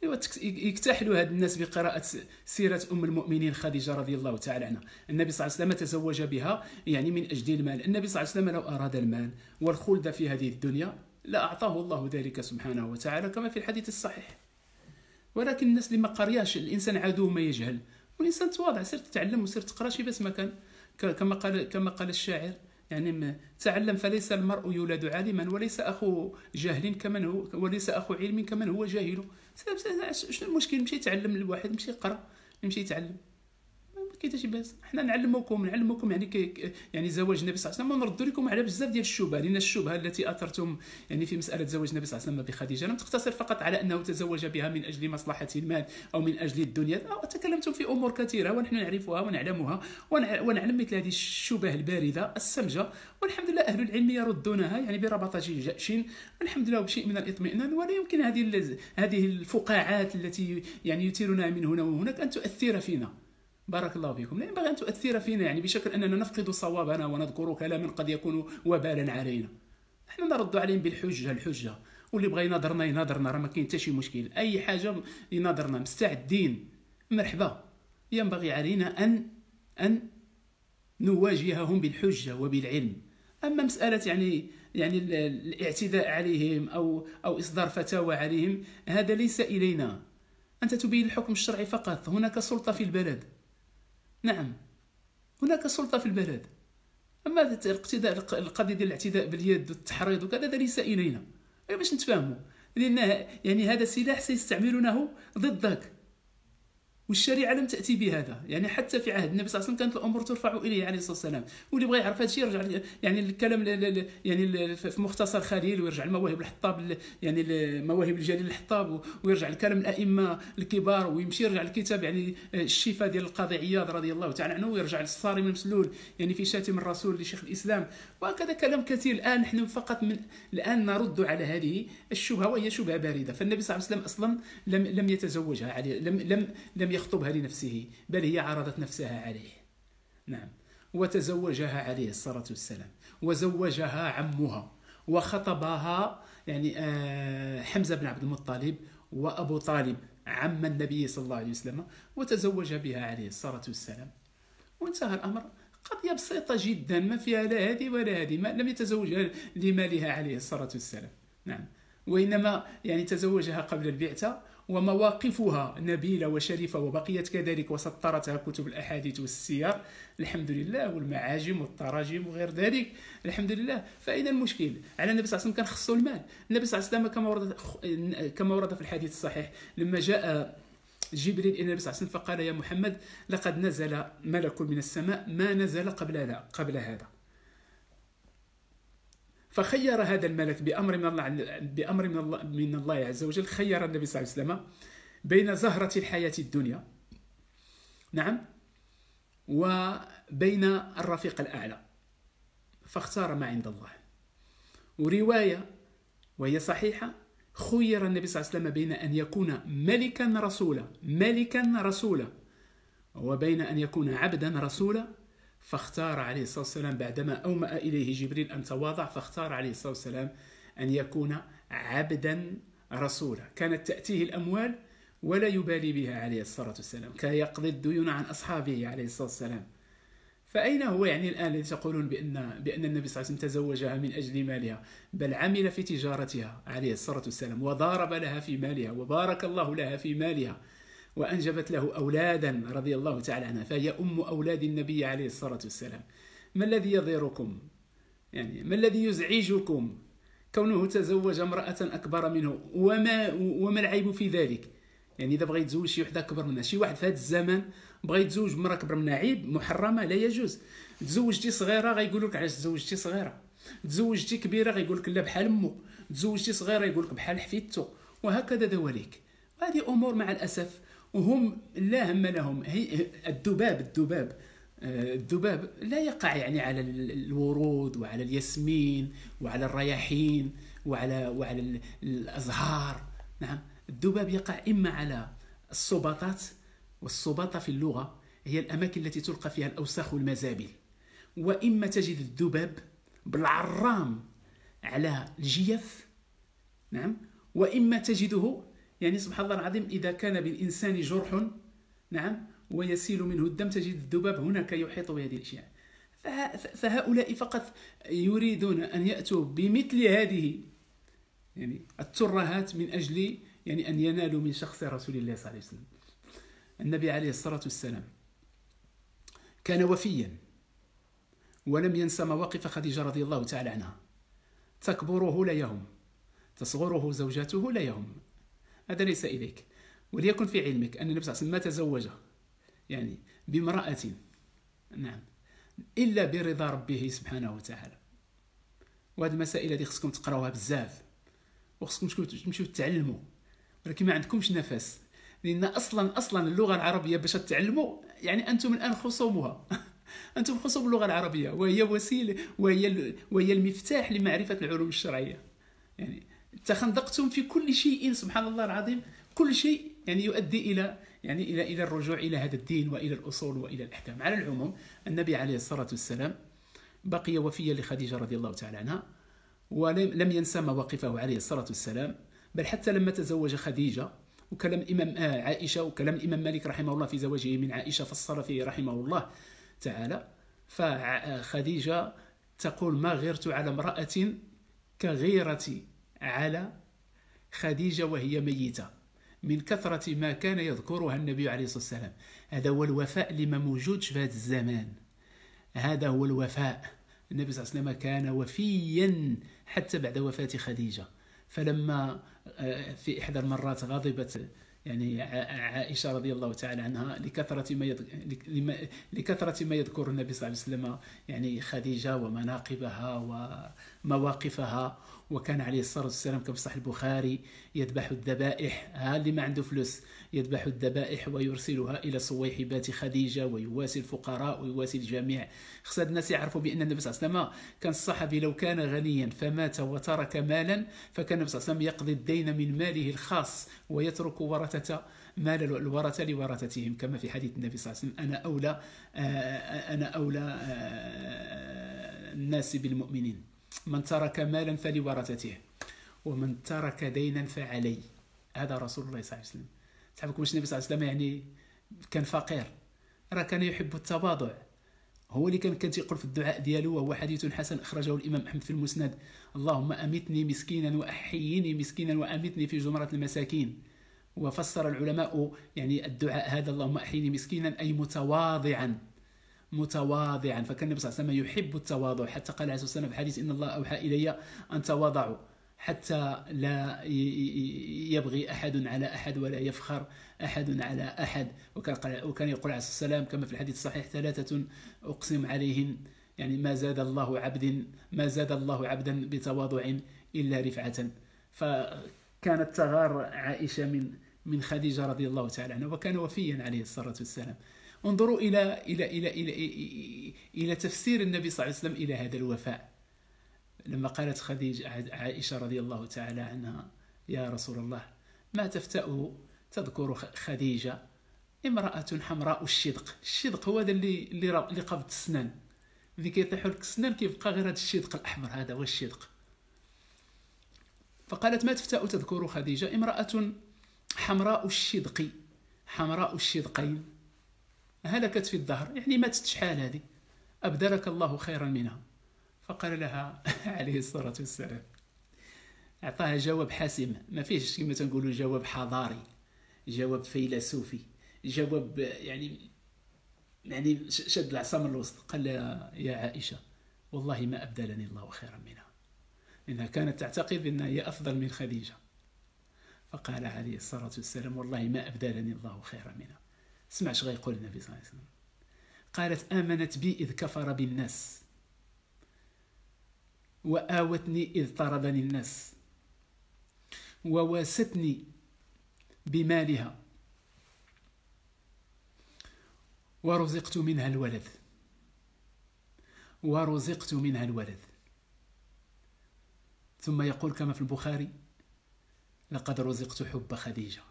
يكتحل هذا الناس بقراءة سيرة أم المؤمنين خديجة رضي الله تعالى عنها. النبي صلى الله عليه وسلم تزوج بها يعني من أجل المال. النبي صلى الله عليه وسلم لو أراد المال والخلد في هذه الدنيا لأعطاه الله ذلك سبحانه وتعالى كما في الحديث الصحيح، ولكن الناس اللي ما قرياش، الإنسان عدو ما يجهل، والإنسان تواضع، سير تتعلم وسير تقرا شي بس ما كان، كما قال كما قال الشاعر يعني تعلم فليس المرء يولد عالما وليس أخو جاهل كمن هو وليس أخو علم كمن هو جاهل. شنو المشكل؟ مشي يتعلم الواحد، مشي يقرا، يمشي يتعلم، كاين شي باس. حنا نعلموكم نعلموكم يعني كي يعني زواج النبي صلى الله عليه وسلم، ونردوا لكم على بزاف ديال الشبهه، لان الشبهه التي اثرتم يعني في مساله زواج النبي صلى الله عليه وسلم بخديجه لم تقتصر فقط على انه تزوج بها من اجل مصلحه المال او من اجل الدنيا، أو تكلمتم في امور كثيره ونحن نعرفها ونعلمها ونعلم مثل هذه الشبه البارده السمجه، والحمد لله اهل العلم يردونها يعني بربطه جأش، والحمد لله بشيء من الاطمئنان. ولا يمكن هذه هذه الفقاعات التي يعني يثيرونها من هنا وهناك ان تؤثر فينا. بارك الله فيكم. لا ينبغي أن تؤثر فينا يعني بشكل أننا نفقد صوابنا ونذكر كلاما قد يكون وبالا علينا. نحن نرد عليهم بالحجة الحجة، واللي بغى يناظرنا يناظرنا، راه ما كاين حتى شي مشكل، أي حاجة يناظرنا مستعدين، مرحبا. ينبغي علينا أن أن نواجههم بالحجة وبالعلم. أما مسألة يعني يعني الاعتداء عليهم أو أو إصدار فتاوى عليهم، هذا ليس إلينا. أنت تبين الحكم الشرعي فقط، هناك سلطة في البلد، نعم هناك سلطة في البلد. أما الاقتداء القضية ديال الاعتداء باليد والتحريض وكذا هذا ليس إلينا، باش نتفاهموا، لأن يعني هذا سلاح سيستعملونه ضدك، والشريعة لم تأتي بهذا. يعني حتى في عهد النبي صلى الله عليه وسلم كانت الأمور ترفع إليه عليه الصلاة والسلام، واللي بغى يعرف هذا الشيء يرجع يعني الكلام يعني في مختصر خليل، ويرجع المواهب الحطاب يعني مواهب الجليل الحطاب، ويرجع الكلام الأئمة الكبار، ويمشي يرجع الكتاب يعني الشفاء ديال القاضي عياض رضي الله تعالى عنه، ويرجع الصارم المسلول يعني في شاتم الرسول لشيخ الإسلام، وهكذا كلام كثير. الآن نحن فقط من الآن نرد على هذه الشبهة، وهي شبهة باردة. فالنبي صلى الله عليه وسلم أصلا لم لم يتزوجها عليه، لم لم لم يخطبها لنفسه، بل هي عرضت نفسها عليه، نعم، وتزوجها عليه الصلاة والسلام، وزوجها عمها، وخطبها يعني حمزة بن عبد المطلب وأبو طالب عم النبي صلى الله عليه وسلم، وتزوج بها عليه الصلاة والسلام، وانتهى الأمر. قضية بسيطة جدا ما فيها لا هذه ولا هذه، لم يتزوجها لمالها عليه الصلاة والسلام، نعم، وإنما يعني تزوجها قبل البعثة، ومواقفها نبيلة وشريفة، وبقيت كذلك وسطرتها كتب الأحاديث والسير الحمد لله، والمعاجم والتراجم وغير ذلك الحمد لله. فأين المشكل؟ على النبي صلى الله عليه وسلم كان خصو المال. النبي صلى الله عليه وسلم كما ورد كما ورد في الحديث الصحيح، لما جاء جبريل إلى النبي صلى الله عليه وسلم فقال: يا محمد لقد نزل ملك من السماء ما نزل قبل قبل هذا. فخير هذا الملك بأمر من الله بأمر من الله من الله عز وجل، خير النبي صلى الله عليه وسلم بين زهرة الحياة الدنيا، نعم، وبين الرفيق الأعلى، فاختار ما عند الله. ورواية وهي صحيحة، خير النبي صلى الله عليه وسلم بين أن يكون ملكا رسولا ملكا رسولا وبين أن يكون عبدا رسولا، فاختار عليه الصلاة والسلام بعدما أومأ إليه جبريل أن تواضع، فاختار عليه الصلاة والسلام أن يكون عبدا رسولا. كانت تأتيه الأموال ولا يبالي بها عليه الصلاة والسلام، كان يقضي الديون عن أصحابه عليه الصلاة والسلام. فأين هو يعني الآن الذي تقولون بأن بأن النبي صلى الله عليه وسلم تزوجها من أجل مالها؟ بل عمل في تجارتها عليه الصلاة والسلام، وضارب لها في مالها، وبارك الله لها في مالها، وأنجبت له أولادا رضي الله تعالى عنها، فهي أم أولاد النبي عليه الصلاة والسلام. ما الذي يضيركم؟ يعني ما الذي يزعجكم؟ كونه تزوج امرأة أكبر منه، وما وما العيب في ذلك؟ يعني إذا بغى يتزوج شي وحده أكبر منها، شي واحد في هذا الزمن بغى يتزوج مرة أكبر منها، عيب، محرمة، لا يجوز. تزوجتي صغيرة غيقولوا لك علاش تزوجتي صغيرة، تزوجتي كبيرة غيقول لك لا بحال أمو، تزوجتي صغيرة يقول لك بحال حفيدته، وهكذا دواليك. وهذه أمور مع الأسف وهم لا هم لهم. هي الذباب الذباب الذباب لا يقع يعني على الورود وعلى الياسمين وعلى الرياحين وعلى وعلى الأزهار. نعم، الذباب يقع إما على السباطات، والسباطة في اللغة هي الأماكن التي تلقى فيها الأوساخ والمزابل، وإما تجد الذباب بالعرام على الجيف. نعم، وإما تجده يعني سبحان الله العظيم إذا كان بالإنسان جرح، نعم، ويسيل منه الدم، تجد الذباب هناك يحيط بهذه الأشياء. فهؤلاء فقط يريدون أن يأتوا بمثل هذه يعني الترهات من أجل يعني أن ينالوا من شخص رسول الله صلى الله عليه وسلم. النبي عليه الصلاة والسلام كان وفيا، ولم ينسى مواقف خديجة رضي الله تعالى عنها. تكبره لا يهم، تصغره زوجاته لا يهم، هذا ليس إليك. وليكن في علمك أن النبي صلى الله عليه وسلم ما تزوج يعني بامرأة، نعم، إلا برضا ربه سبحانه وتعالى. وهذه المسائل هذه خصكم تقراوها بزاف، وخصكم تمشيو تتعلموا، ولكن ما عندكمش نفس، لأن أصلا أصلا اللغة العربية باش تتعلموا يعني أنتم الآن خصومها أنتم خصوم اللغة العربية، وهي وسيلة، وهي وهي المفتاح لمعرفة العلوم الشرعية. يعني تخندقتم في كل شيء سبحان الله العظيم، كل شيء يعني يؤدي إلى يعني إلى إلى الرجوع إلى هذا الدين وإلى الأصول وإلى الأحكام. على العموم النبي عليه الصلاة والسلام بقي وفيا لخديجة رضي الله تعالى عنها، ولم ينسى مواقفه عليه الصلاة والسلام. بل حتى لما تزوج خديجة وكلام إمام عائشة وكلام الإمام مالك رحمه الله في زواجه من عائشة فصل فيه رحمه الله تعالى، فخديجة تقول: ما غيرت على امرأة كغيرتي على خديجة وهي ميتة من كثرة ما كان يذكرها النبي عليه الصلاة والسلام. هذا هو الوفاء لما موجود في هذا الزمان، هذا هو الوفاء. النبي صلى الله عليه وسلم كان وفيا حتى بعد وفاة خديجة. فلما في إحدى المرات غضبت يعني عائشة رضي الله تعالى عنها لكثرة ما لكثرة ما يذكر النبي صلى الله عليه وسلم يعني خديجة ومناقبها ومواقفها، وكان عليه الصلاة والسلام كما في صحيح البخاري يذبح الذبائح، ها اللي ما عنده فلوس يذبح الذبائح ويرسلها إلى صويحبات خديجة ويواسي الفقراء ويواسي الجميع. خص الناس يعرفوا بأن النبي صلى الله عليه وسلم كان الصحابي لو كان غنيا فمات وترك مالا، فكان النبي صلى الله عليه وسلم يقضي الدين من ماله الخاص ويترك ورثة مال الورثة لورثتهم، كما في حديث النبي صلى الله عليه وسلم: أنا أولى أنا أولى الناس بالمؤمنين، من ترك مالا فلورثته ومن ترك دينا فعلي. هذا رسول الله صلى الله عليه وسلم. تعرفوا واش النبي صلى الله عليه وسلم يعني كان فقير؟ راه كان يحب التواضع. هو اللي كان كان يقول في الدعاء ديالو، وهو حديث حسن أخرجه الإمام أحمد في المسند: اللهم أمتني مسكينا وأحييني مسكينا وأمتني في زمرة المساكين. وفسر العلماء يعني الدعاء هذا اللهم أحييني مسكينا أي متواضعا متواضعا. فكان النبي صلى الله عليه وسلم يحب التواضع، حتى قال عليه الصلاة والسلام في الحديث: إن الله أوحى إلي أن تواضعوا حتى لا يبغي أحد على أحد ولا يفخر أحد على أحد. وكان وكان يقول عليه الصلاة والسلام كما في الحديث الصحيح: ثلاثة أقسم عليهم يعني ما زاد الله عبد ما زاد الله عبدا بتواضع إلا رفعة. فكانت تغار عائشة من من خديجة رضي الله تعالى عنها، وكان وفيا عليه الصلاة والسلام. انظروا إلى إلى إلى إلى إلى, إلى تفسير النبي صلى الله عليه وسلم إلى هذا الوفاء. لما قالت خديجة عائشة رضي الله تعالى عنها: يا رسول الله، ما تفتأ تذكر خديجة امرأة حمراء الشدق. الشدق هو هذا اللي اللي قبض السنان، اللي كيطيحوا لك السنان كيبقى غير هذا الشدق الأحمر، هذا هو الشدق. فقالت: ما تفتأ تذكر خديجة امرأة حمراء الشدق، حمراء الشدقين، هلكت في الظهر، يعني ماتت شحال هذه، أبدلك الله خيرا منها. فقال لها عليه الصلاة والسلام، أعطاها جواب حاسم، ما فيهش كما تنقولوا جواب حضاري، جواب فيلسوفي، جواب يعني يعني شد العصا من الوسط. قال لها يا عائشة والله ما أبدلني الله خيرا منها، إنها كانت تعتقد أنها هي أفضل من خديجة. فقال عليه الصلاة والسلام والله ما أبدلني الله خيرا منها. اسمعش غيقول النبي صلى الله عليه وسلم، قالت آمنت بي إذ كفر بالناس، وآوتني إذ طردني الناس، وواستني بمالها، ورزقت منها الولد ورزقت منها الولد ثم يقول كما في البخاري لقد رزقت حب خديجة.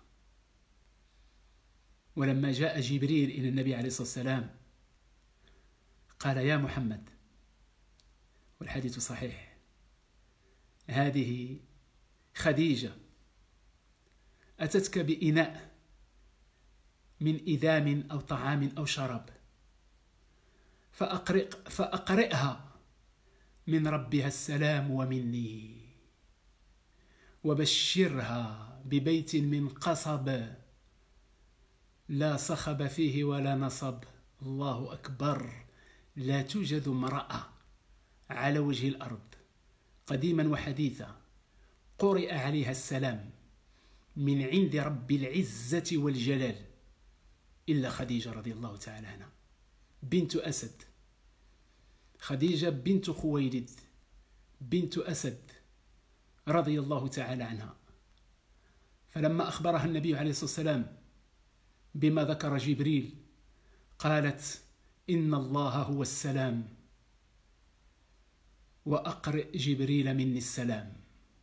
ولما جاء جبريل إلى النبي عليه الصلاة والسلام قال يا محمد، والحديث صحيح، هذه خديجة أتتك بإناء من إذام أو طعام أو شراب، فأقرئ فأقرئها من ربها السلام ومني، وبشرها ببيت من قصب لا صخب فيه ولا نصب. الله أكبر. لا توجد امرأة على وجه الأرض قديما وحديثا قرئ عليها السلام من عند رب العزة والجلال إلا خديجة رضي الله تعالى عنها، بنت أسد، خديجة بنت خويلد بنت أسد رضي الله تعالى عنها. فلما أخبرها النبي عليه الصلاة والسلام بما ذكر جبريل قالت إن الله هو السلام وأقرئ جبريل مني السلام.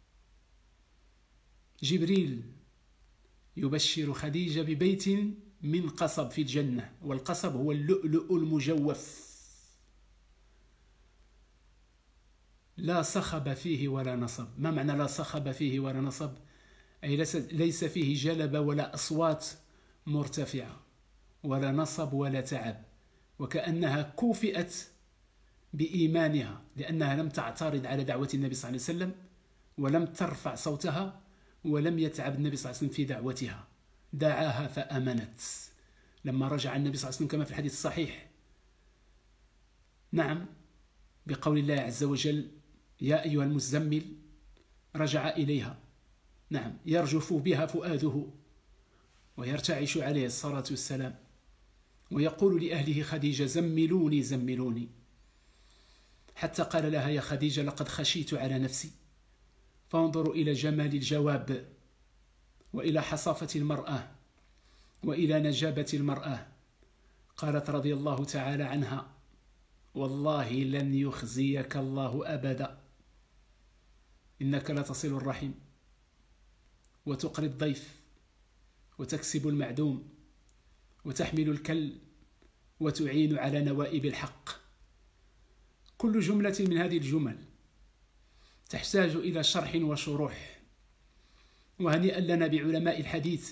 جبريل يبشر خديجة ببيت من قصب في الجنة، والقصب هو اللؤلؤ المجوف لا صخب فيه ولا نصب. ما معنى لا صخب فيه ولا نصب؟ أي ليس فيه جلب ولا أصوات مرتفعة ولا نصب ولا تعب، وكأنها كوفئت بإيمانها لأنها لم تعترض على دعوة النبي صلى الله عليه وسلم ولم ترفع صوتها ولم يتعب النبي صلى الله عليه وسلم في دعوتها، دعاها فأمنت. لما رجع النبي صلى الله عليه وسلم كما في الحديث الصحيح، نعم، بقول الله عز وجل يا أيها المزمل، رجع إليها، نعم، يرجف بها فؤاده ويرتعش عليه الصلاة والسلام، ويقول لأهله خديجة زملوني زملوني، حتى قال لها يا خديجة لقد خشيت على نفسي. فانظروا إلى جمال الجواب وإلى حصافة المرأة وإلى نجابة المرأة. قالت رضي الله تعالى عنها والله لن يخزيك الله أبدا، إنك لتصل الرحم وتقري الضيف وتكسب المعدوم وتحمل الكل وتعين على نوائب الحق. كل جملة من هذه الجمل تحتاج إلى شرح وشروح، وهنيئا لنا بعلماء الحديث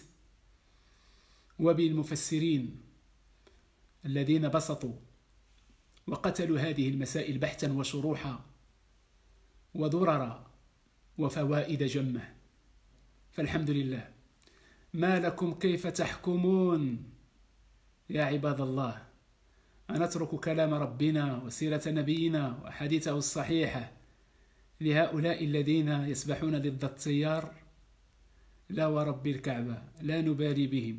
وبالمفسرين الذين بسطوا وقتلوا هذه المسائل بحثا وشروحا وضررا وفوائد جمة. فالحمد لله. ما لكم كيف تحكمون يا عباد الله؟ أنترك كلام ربنا وسيرة نبينا وحديثه الصحيحة لهؤلاء الذين يسبحون ضد التيار؟ لا ورب الكعبة، لا نبالي بهم،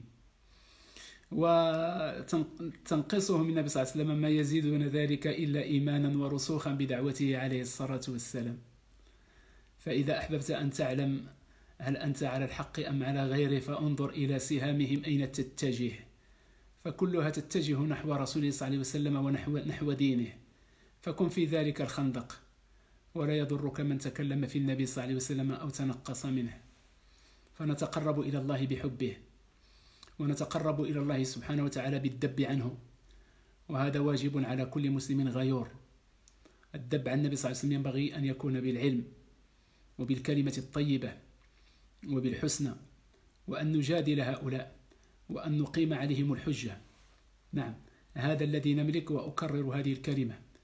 وتنقصهم النبي صلى الله عليه وسلم ما يزيدون ذلك إلا إيمانا ورسوخا بدعوته عليه الصلاة والسلام. فإذا أحببت أن تعلم هل أنت على الحق أم على غيره فانظر إلى سهامهم أين تتجه، فكلها تتجه نحو رسوله صلى الله عليه وسلم ونحو نحو دينه، فكن في ذلك الخندق، ولا يضرك من تكلم في النبي صلى الله عليه وسلم أو تنقص منه. فنتقرب إلى الله بحبه، ونتقرب إلى الله سبحانه وتعالى بالدب عنه، وهذا واجب على كل مسلم غيور. الدب عن النبي صلى الله عليه وسلم ينبغي أن يكون بالعلم وبالكلمة الطيبة وبالحسنى، وأن نجادل هؤلاء وأن نقيم عليهم الحجة. نعم، هذا الذي نملك، وأكرر هذه الكلمة،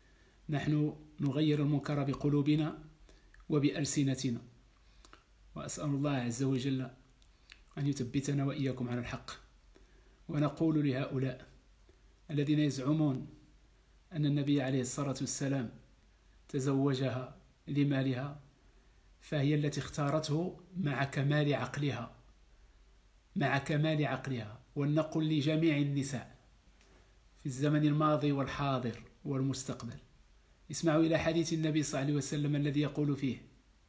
نحن نغير المنكر بقلوبنا وبألسنتنا، وأسأل الله عز وجل أن يثبتنا وإياكم على الحق. ونقول لهؤلاء الذين يزعمون أن النبي عليه الصلاة والسلام تزوجها لمالها، فهي التي اختارته مع كمال عقلها مع كمال عقلها. ولنقل لجميع النساء في الزمن الماضي والحاضر والمستقبل: اسمعوا إلى حديث النبي صلى الله عليه وسلم الذي يقول فيه: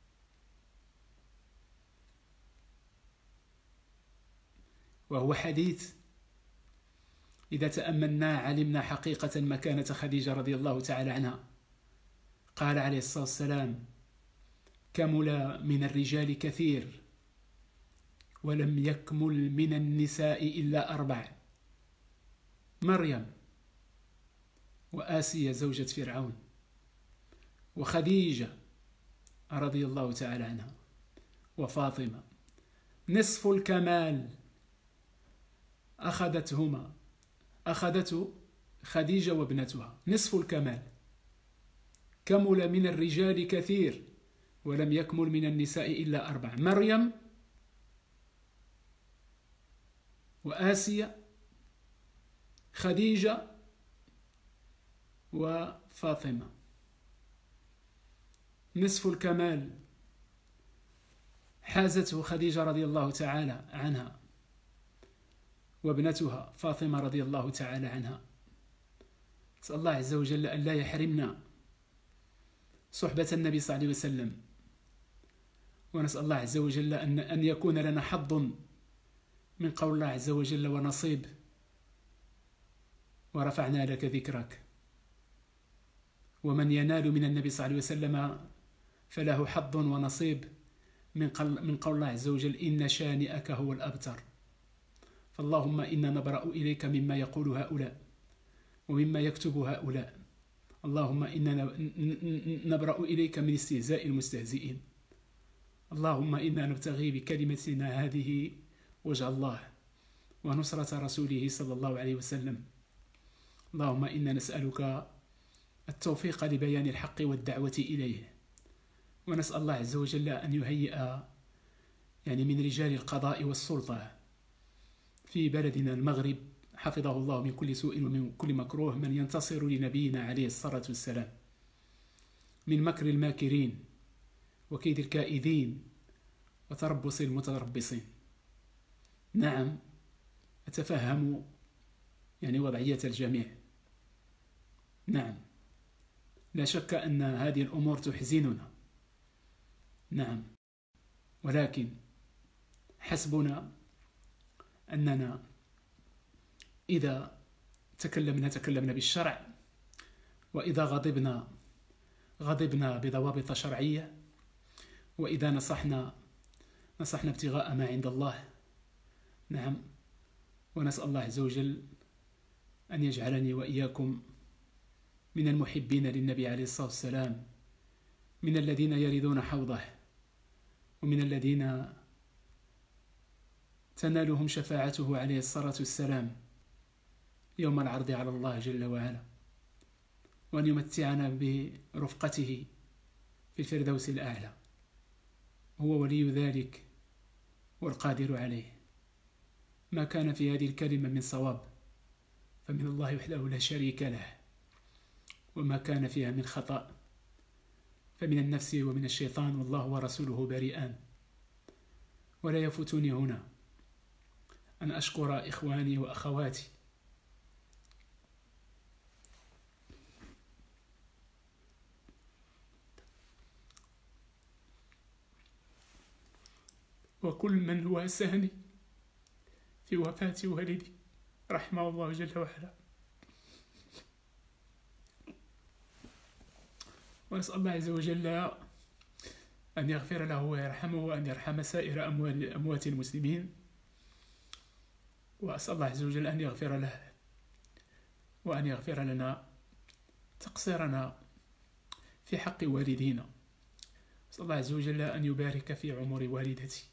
وهو حديث إذا تأملنا علمنا حقيقة مكانة خديجة رضي الله تعالى عنها. قال عليه الصلاة والسلام: كمل من الرجال كثير ولم يكمل من النساء إلا أربع: مريم، وآسيا زوجة فرعون، وخديجة رضي الله تعالى عنها، وفاطمة. نصف الكمال أخذتهما أخذته خديجة وابنتها، نصف الكمال. كمل من الرجال كثير ولم يكمل من النساء إلا أربع: مريم، وآسيا، خديجة، وفاطمة. نصف الكمال حازته خديجة رضي الله تعالى عنها وابنتها فاطمة رضي الله تعالى عنها. نسأل الله عز وجل أن لا يحرمنا صحبة النبي صلى الله عليه وسلم، ونسأل الله عز وجل أن أن يكون لنا حظ من قول الله عز وجل: ونصيب ورفعنا لك ذكرك. ومن ينال من النبي صلى الله عليه وسلم فله حظ ونصيب من من قول الله عز وجل: إن شانئك هو الأبتر. فاللهم إنا نبرأ إليك مما يقول هؤلاء ومما يكتب هؤلاء. اللهم إنا نبرأ إليك من استهزاء المستهزئين. اللهم إنا نبتغي بكلمتنا هذه وجه الله ونصرة رسوله صلى الله عليه وسلم. اللهم إنا نسألك التوفيق لبيان الحق والدعوة إليه، ونسأل الله عز وجل أن يهيئ يعني من رجال القضاء والسلطة في بلدنا المغرب حفظه الله من كل سوء ومن كل مكروه من ينتصر لنبينا عليه الصلاة والسلام من مكر الماكرين وكيد الكائدين وتربص المتربصين. نعم، أتفهم يعني وضعية الجميع. نعم، لا شك أن هذه الأمور تحزننا. نعم، ولكن حسبنا أننا إذا تكلمنا تكلمنا بالشرع، وإذا غضبنا غضبنا بضوابط شرعية، وإذا نصحنا نصحنا ابتغاء ما عند الله. نعم، ونسأل الله عز وجل أن يجعلني وإياكم من المحبين للنبي عليه الصلاة والسلام، من الذين يرثون حوضه، ومن الذين تنالهم شفاعته عليه الصلاة والسلام يوم العرض على الله جل وعلا، وأن يمتعنا برفقته في الفردوس الأعلى. هو ولي ذلك والقادر عليه. ما كان في هذه الكلمة من صواب فمن الله وحده لا شريك له، وما كان فيها من خطأ فمن النفس ومن الشيطان، والله ورسوله بريئان. ولا يفوتني هنا أن أشكر إخواني وأخواتي وكل من واساني في وفاة والدي رحمه الله جل وعلا، ونسأل الله عز وجل أن يغفر له ويرحمه وأن يرحم سائر أموال أموات المسلمين، وأسأل الله عز وجل أن يغفر له وأن يغفر لنا تقصيرنا في حق والدينا. أسأل الله عز وجل أن يبارك في عمر والدتي،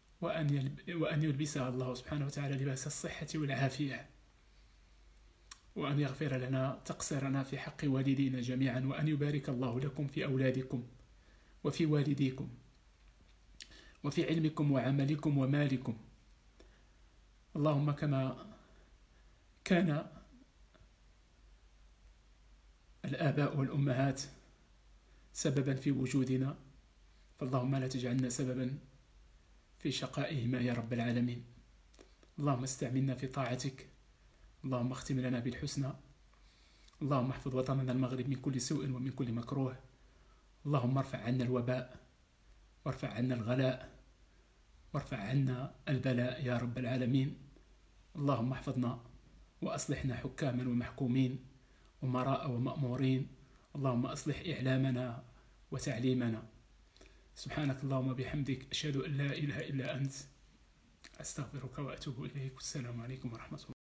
وأن وأن يلبسها الله سبحانه وتعالى لباس الصحة والعافية، وأن يغفر لنا تقصيرنا في حق والدينا جميعا، وأن يبارك الله لكم في أولادكم وفي والديكم وفي علمكم وعملكم ومالكم. اللهم كما كان الآباء والأمهات سببا في وجودنا، فاللهم لا تجعلنا سببا في شقائهما يا رب العالمين. اللهم استعملنا في طاعتك، اللهم اختم لنا بالحسنى، اللهم احفظ وطننا المغرب من كل سوء ومن كل مكروه، اللهم ارفع عنا الوباء وارفع عنا الغلاء وارفع عنا البلاء يا رب العالمين. اللهم احفظنا وأصلحنا حكاما ومحكومين ومراء ومأمورين. اللهم أصلح إعلامنا وتعليمنا. سبحانك اللهم وبحمدك، أشهد أن لا إله إلا أنت، أستغفرك وأتوب إليك. والسلام عليكم ورحمة الله.